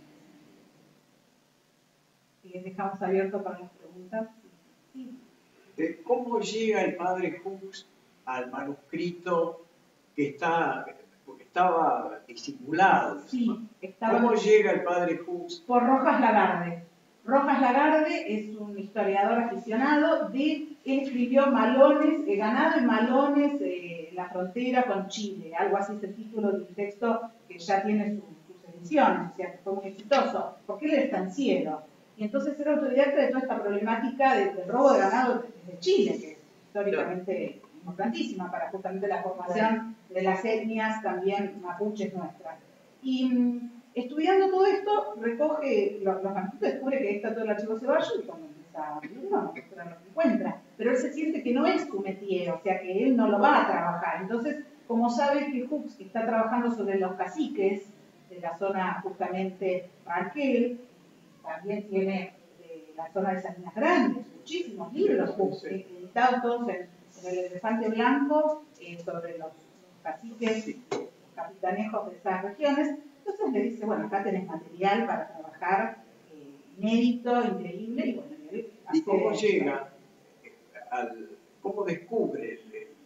y dejamos abierto para las preguntas. Sí. ¿Cómo llega el padre Hooks al manuscrito que está, porque estaba disimulado? Sí, estaba. ¿Cómo llega el padre Hooks? Por Rojas Lagarde. Rojas Lagarde es un historiador aficionado de, él escribió Malones, eh, ganado en Malones, eh, la frontera con Chile, algo así es el título de un texto que ya tiene su, sus ediciones, o sea que fue muy exitoso, porque él era estanciero. Y entonces era autodidacta de toda esta problemática del de robo de ganado desde Chile, que es históricamente importantísima para justamente la formación de las etnias también mapuches nuestras. Y mm, estudiando todo esto, recoge los, los manuscritos, descubre que está todo el archivo Ceballos y cuando empieza a abrirlo, no lo encuentra. Pero él se siente que no es su métier, o sea que él no lo va a trabajar. Entonces, como sabe que Hooks está trabajando sobre los caciques de la zona justamente Ranquel, también tiene eh, la zona de Salinas Grandes, muchísimos libros eh, editados todos en, en el Elefante Blanco eh, sobre los, los caciques, los capitanejos de esas regiones. Entonces le dice, bueno, acá tenés material para trabajar, eh, inédito, increíble, y bueno, y él ¿Y cómo hace, llega, al, cómo descubre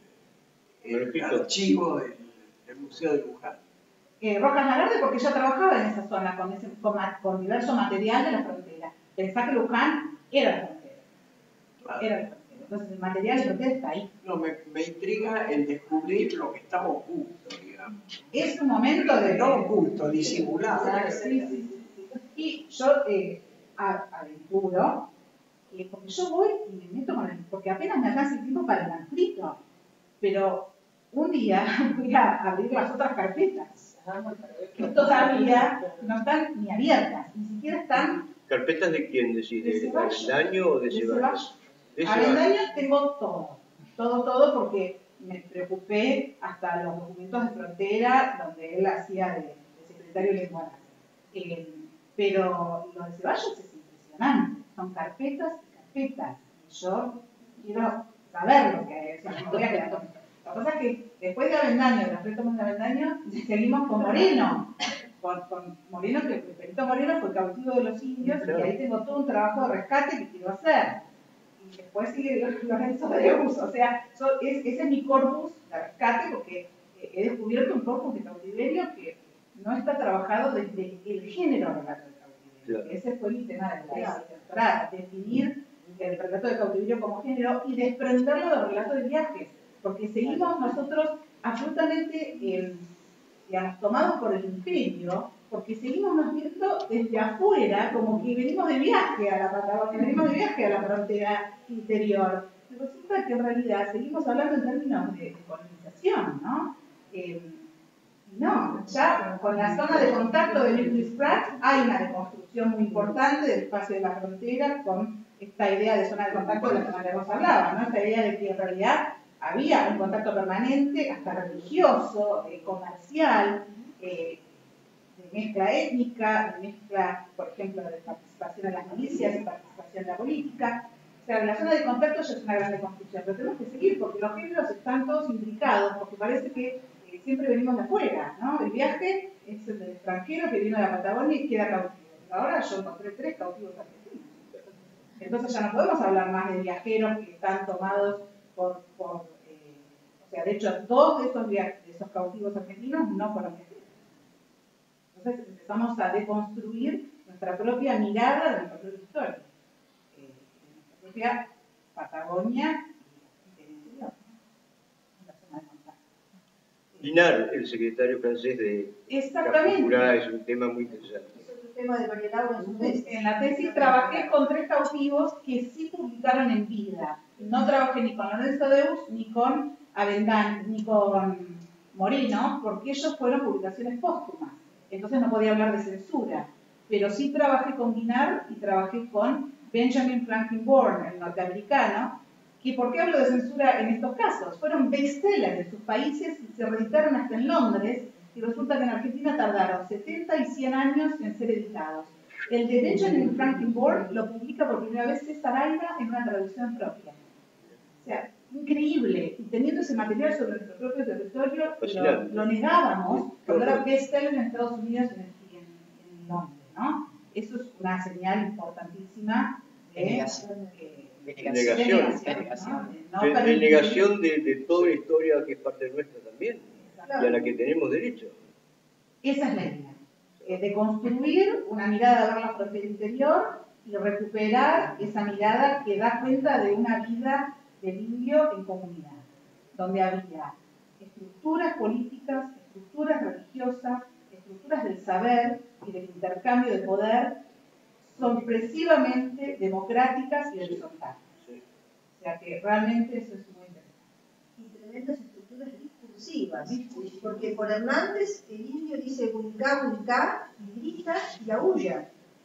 el, el, el archivo del, del Museo de Luján? Eh, Rojas Lagarde porque ella trabajaba en esa zona con, ese, con, con diverso material de la frontera. Pensá que Luján era la frontera. Claro. Era la frontera. Entonces el material de frontera está ahí. No, me, me intriga el descubrir lo que estaba oculto, digamos. Es un momento de... No oculto, disimulado. Sí, sí, sí, sí. Y yo eh, aventuro, eh, porque yo voy y me meto con el... Porque apenas me alcanza el tiempo para el manuscrito. Pero un día voy a abrir las otras carpetas. Que todavía no están ni abiertas, ni siquiera están. ¿Carpetas de quién decís? ¿De, ¿De Avendaño o de Ceballos? De Avendaño tengo todo, todo, todo, porque me preocupé hasta los documentos de frontera donde él hacía de, de secretario lenguaje. Eh, pero lo de Ceballos es impresionante, son carpetas y carpetas. Y yo quiero saber lo que hay, o sea, no voy a quedar con esto. Lo que pasa es que después de Avendaño, de los préstamos de Avendaño, seguimos con Moreno. con, con Moreno, que Perito Moreno fue cautivo de los indios, y ahí tengo todo un trabajo de rescate que quiero hacer. Y después sigue Lorenzo Deus, o sea, so, es, ese es mi corpus de rescate, porque eh, he descubierto un corpus de cautiverio que no está trabajado desde el género relato de cautiverio. Claro. Ese fue mi tema de la tesis doctoral, definir el relato de cautiverio como género y desprenderlo del relato de viajes, porque seguimos nosotros absolutamente, eh, digamos, tomados por el imperio, porque seguimos nos viendo desde afuera como que venimos de viaje a la Patagonia, venimos de viaje a la frontera interior. Y resulta que en realidad seguimos hablando en términos de, de colonización, ¿no? Eh, no, ya con la zona de contacto de Lewis Pratt hay una deconstrucción muy importante del espacio de la frontera con esta idea de zona de contacto de la que María Rosa hablaba, ¿no? Esta idea de que en realidad había un contacto permanente, hasta religioso, eh, comercial, eh, de mezcla étnica, de mezcla, por ejemplo, de participación en las milicias, de participación en la política. O sea, la zona de contacto ya es una gran deconstrucción, pero tenemos que seguir porque los géneros están todos imbricados, porque parece que eh, siempre venimos de afuera, ¿no? El viaje es el del extranjero que viene a la Patagonia y queda cautivo. Ahora yo encontré tres cautivos argentinos. Entonces ya no podemos hablar más de viajeros que están tomados por... por eh, o sea, de hecho, dos de esos, de esos cautivos argentinos no fueron viajeros. Entonces empezamos a deconstruir nuestra propia mirada de nuestra propia historia, eh, de nuestra propia Patagonia y del interior, ¿no? La zona de contacto. Linar, el secretario francés de Exactamente. Captura, es un tema muy interesante. Es otro tema de María Laura en su tesis. En la tesis trabajé con tres cautivos que sí publicaron en vida. No trabajé ni con Lorenzo Deus, ni con Avendaño, ni con Moreno, porque ellos fueron publicaciones póstumas. Entonces no podía hablar de censura. Pero sí trabajé con Guinard y trabajé con Benjamin Franklin Bourne, el norteamericano, que ¿por qué hablo de censura en estos casos? Fueron bestsellers de sus países y se reeditaron hasta en Londres, y resulta que en Argentina tardaron setenta y cien años en ser editados. El de Benjamin Franklin Bourne lo publica por primera vez César Alba en una traducción propia. O sea, increíble. Y teniendo ese material sobre nuestro propio territorio, lo, lo negábamos cuando era bestseller en Estados Unidos y en, en, en Londres, ¿no? Eso es una señal importantísima de Denegación. Eh, De Negación. negación. negación, ¿no? ¿no? De, de negación de, de toda la historia que es parte nuestra también, y a la que tenemos derecho. Esa es la idea, eh, de construir una mirada a ver la frontera interior y recuperar esa mirada que da cuenta de una vida del indio en comunidad, donde había estructuras políticas, estructuras religiosas, estructuras del saber y del intercambio de poder sorpresivamente democráticas y horizontales. Sí. O sea que realmente eso es muy interesante. Y tremendas estructuras discursivas, porque por Hernández el indio dice Huicá, Huicá, y grita y aúlla.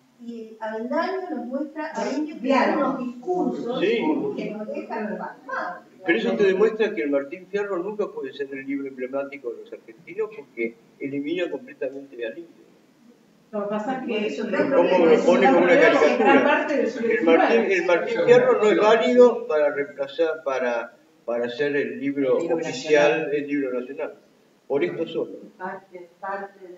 Y Avendaño nos muestra a indios que dan unos discursos Sí. que nos dejan pasmados. Pero eso te demuestra que el Martín Fierro nunca puede ser el libro emblemático de los argentinos porque elimina completamente al indio. Lo que pasa es que eso ¿Cómo lo pone como una caricatura? El Martín, el Martín Fierro no es válido para reemplazar, para, para ser el libro, El libro oficial nacional. del libro nacional. Por esto solo. Parte, parte de,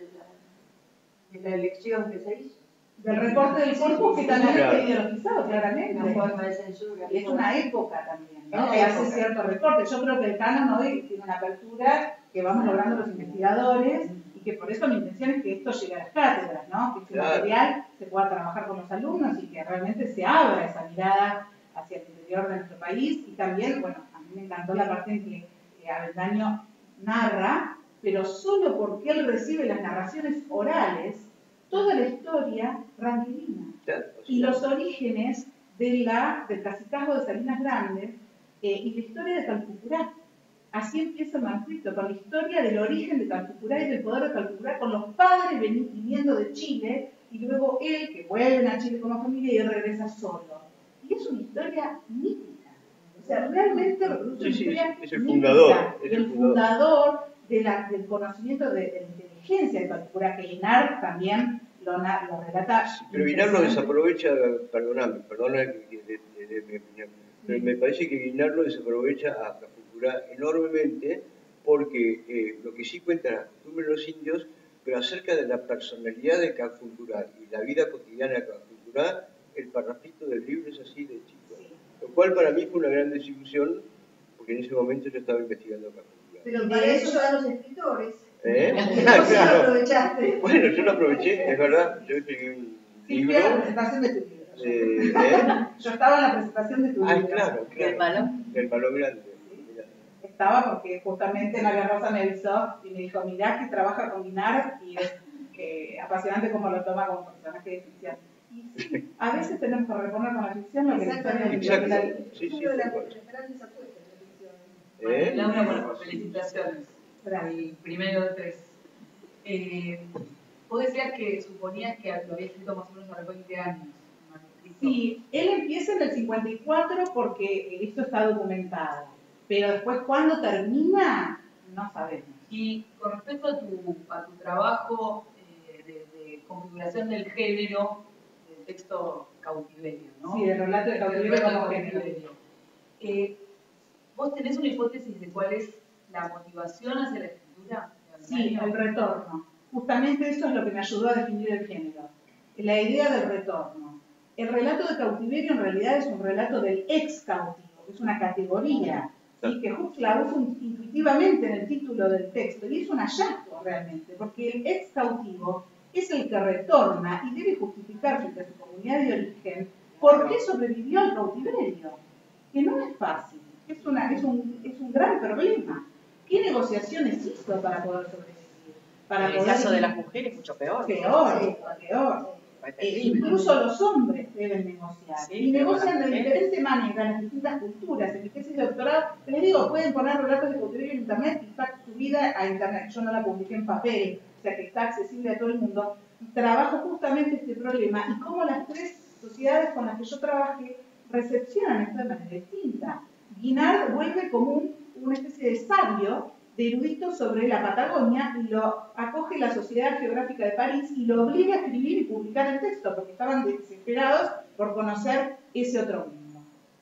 la, de la elección que se hizo. Del recorte del corpus que también Claro. está ideologizado, claramente. Una forma de censura. Y es una época también, ¿no? Una Que hace época. cierto recorte. Yo creo que el canon hoy tiene una apertura que vamos logrando los investigadores y que por eso mi intención es que esto llegue a las cátedras, ¿no? Que este Claro. material se pueda trabajar con los alumnos y que realmente se abra esa mirada hacia el interior de nuestro país. Y también, bueno, a mí me encantó la parte en que eh, Avendaño narra, pero solo porque él recibe las narraciones orales, toda la historia ranquelina Claro. y los orígenes de la, del cacicazgo de Salinas Grandes eh, y la historia de Calpucurá. Así empieza el manuscrito, con la historia del origen de Calpucurá y del poder de Calpucurá, con los padres veni- viniendo de Chile y luego él, que vuelve a Chile como familia y él regresa solo. Y es una historia mítica. O sea, realmente reproduce Sí, una sí, historia es el mítica. fundador, es el, el fundador. fundador de la, del conocimiento de, de la inteligencia de Calpucurá, que Guinard también lo, na- lo relata. Pero Guinard lo impresionante. desaprovecha, perdóname, perdóname de, de, de, de mi opinión, pero me parece que Guinard lo desaprovecha a Capura enormemente porque eh, lo que sí cuentan las costumbres de los indios pero acerca de la personalidad de Cafundurá y la vida cotidiana de Cafundurá, el parrafito del libro es así de chico. Lo cual para mí fue una gran desilusión, porque en ese momento yo estaba investigando Cafundurá. Pero para eso son los escritores. ¿Eh? Entonces Claro. lo aprovechaste. Bueno, yo lo aproveché, es verdad. Yo escribí un Sí, libro. fui a la presentación de tu libro. Eh, ¿eh? Yo estaba en la presentación de tu Ah, libro. claro, claro. ¿El malo? El palo grande. Mirá. Estaba porque justamente María Rosa me avisó y me dijo, mirá que trabaja con Guinar y es eh, apasionante como lo toma como personaje de ficción. Y sí, a veces tenemos que reponer con la ficción lo que la historia de Exacto. la Sí, sí, Una de las tal cual. grandes apuestas de la ficción. ¿Eh? Laura, bueno, felicitaciones. Gracias. El primero de tres. Eh, vos decías que suponías que lo había escrito más o menos a los veinte años. el manuscrito. Sí, él empieza en el cincuenta y cuatro porque esto está documentado, pero después cuando termina, no sabemos. Y con respecto a tu, a tu trabajo eh, de, de configuración del género del texto cautiverio, ¿no? Sí, el relato de cautiverio El relato como de género. cautiverio. Eh, ¿Vos tenés una hipótesis de cuál es la motivación hacia la escritura? Sí, el retorno. Justamente eso es lo que me ayudó a definir el género. La idea del retorno. El relato de cautiverio en realidad es un relato del ex cautivo, es una categoría, ¿sí? Que Hooks la usa intuitivamente en el título del texto, y es un hallazgo realmente, porque el ex cautivo es el que retorna y debe justificar frente a su comunidad de origen por qué sobrevivió al cautiverio, que no es fácil, es, una, es, un, es un gran problema. ¿Qué negociaciones hizo para poder sobrevivir? Para En el poder caso de vivir? las mujeres, mucho peor. Peor, peor. Es Eh, terrible. incluso los hombres deben negociar. Sí, y pero negocian de las mujeres- diferente manera en las distintas culturas. En mi tesis de doctorado, les digo, pueden poner relatos de cautiverio en internet y está subida a internet. Yo no la publiqué en papel, o sea que está accesible a todo el mundo. Trabajo justamente este problema y cómo las tres sociedades con las que yo trabajé recepcionan esto de manera distinta. Guinard vuelve como un, una especie de sabio, de erudito sobre la Patagonia, y lo acoge la Sociedad Geográfica de París y lo obliga a escribir y publicar el texto, porque estaban desesperados por conocer ese otro mundo.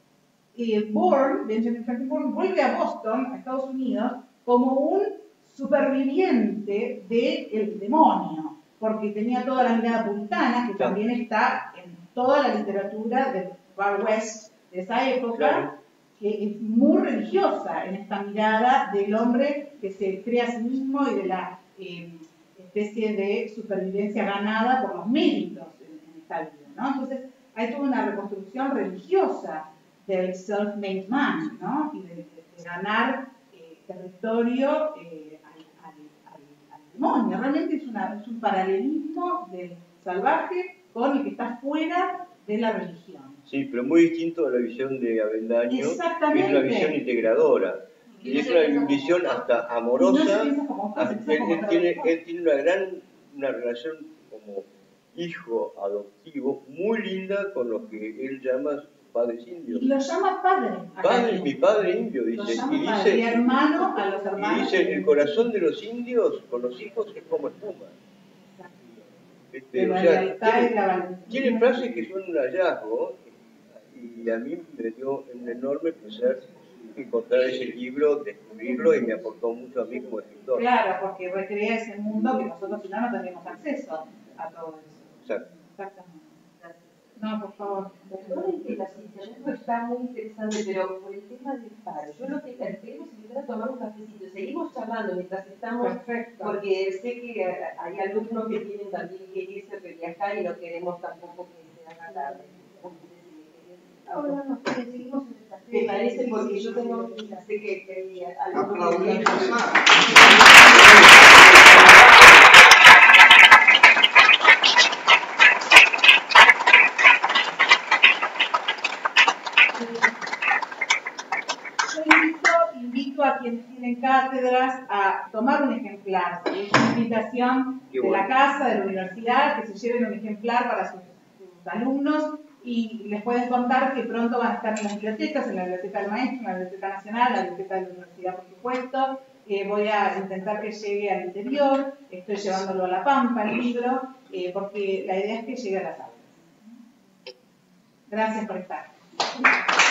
Eh, Bourne, Benjamin Franklin Bourne, vuelve a Boston, a Estados Unidos, como un superviviente del demonio, porque tenía toda la mirada puritana, que también está en toda la literatura del Far West de esa época, Claro. que es muy religiosa en esta mirada del hombre que se crea a sí mismo y de la eh, especie de supervivencia ganada por los méritos en, en esta vida, ¿no? Entonces hay toda una reconstrucción religiosa del self-made man, ¿no? Y de, de, de ganar eh, territorio eh, al, al, al, al demonio. Realmente es, una, es un paralelismo del salvaje con el que está fuera de la religión. Sí, pero muy distinto a la visión de Avendaño, que es Exactamente. una visión integradora. Y es una visión hasta amorosa. Y no se piensa como Hooks, se Él, piensa como él tiene, Hooks. él tiene una gran una relación como hijo adoptivo muy linda con lo que él llama sus padres indios. Y lo llama padre. acá. Padre, mi padre indio, Lo dice. llama Y padre, y dice, hermano a los y hermanos. dice, el corazón de los indios con los hijos es como espuma. Este, De o la sea, lealtad y tiene, la valentía. tiene frases que son un hallazgo y a mí me dio un enorme placer encontrar ese libro, descubrirlo y me aportó mucho a mí como escritor. Claro, porque recrea ese mundo que nosotros si no no tendríamos acceso a todo eso. Exacto. Exactamente. No, por favor. Perdonen que la situación está muy interesante, pero por el tema del paro, yo lo que queremos invitar a tomar un cafecito, seguimos charlando mientras estamos, Perfecto. porque sé que hay alumnos que tienen también que irse, que viajar y no queremos tampoco que se haga tarde. No, no, no, seguimos en el café. ¿Te parece? Porque yo tengo, sé que, que hay alumnos que Aplaudir, viajan. pasar. Yo invito, invito a quienes tienen cátedras a tomar un ejemplar. Es una invitación Qué de la bueno. casa, de la universidad, que se lleven un ejemplar para sus, sus alumnos y les pueden contar que pronto van a estar en las bibliotecas, en la Biblioteca del Maestro, en la Biblioteca Nacional, la Biblioteca de la Universidad, por supuesto. Eh, voy a intentar que llegue al interior, estoy llevándolo a La Pampa, el libro, eh, porque la idea es que llegue a las aulas. Gracias por estar.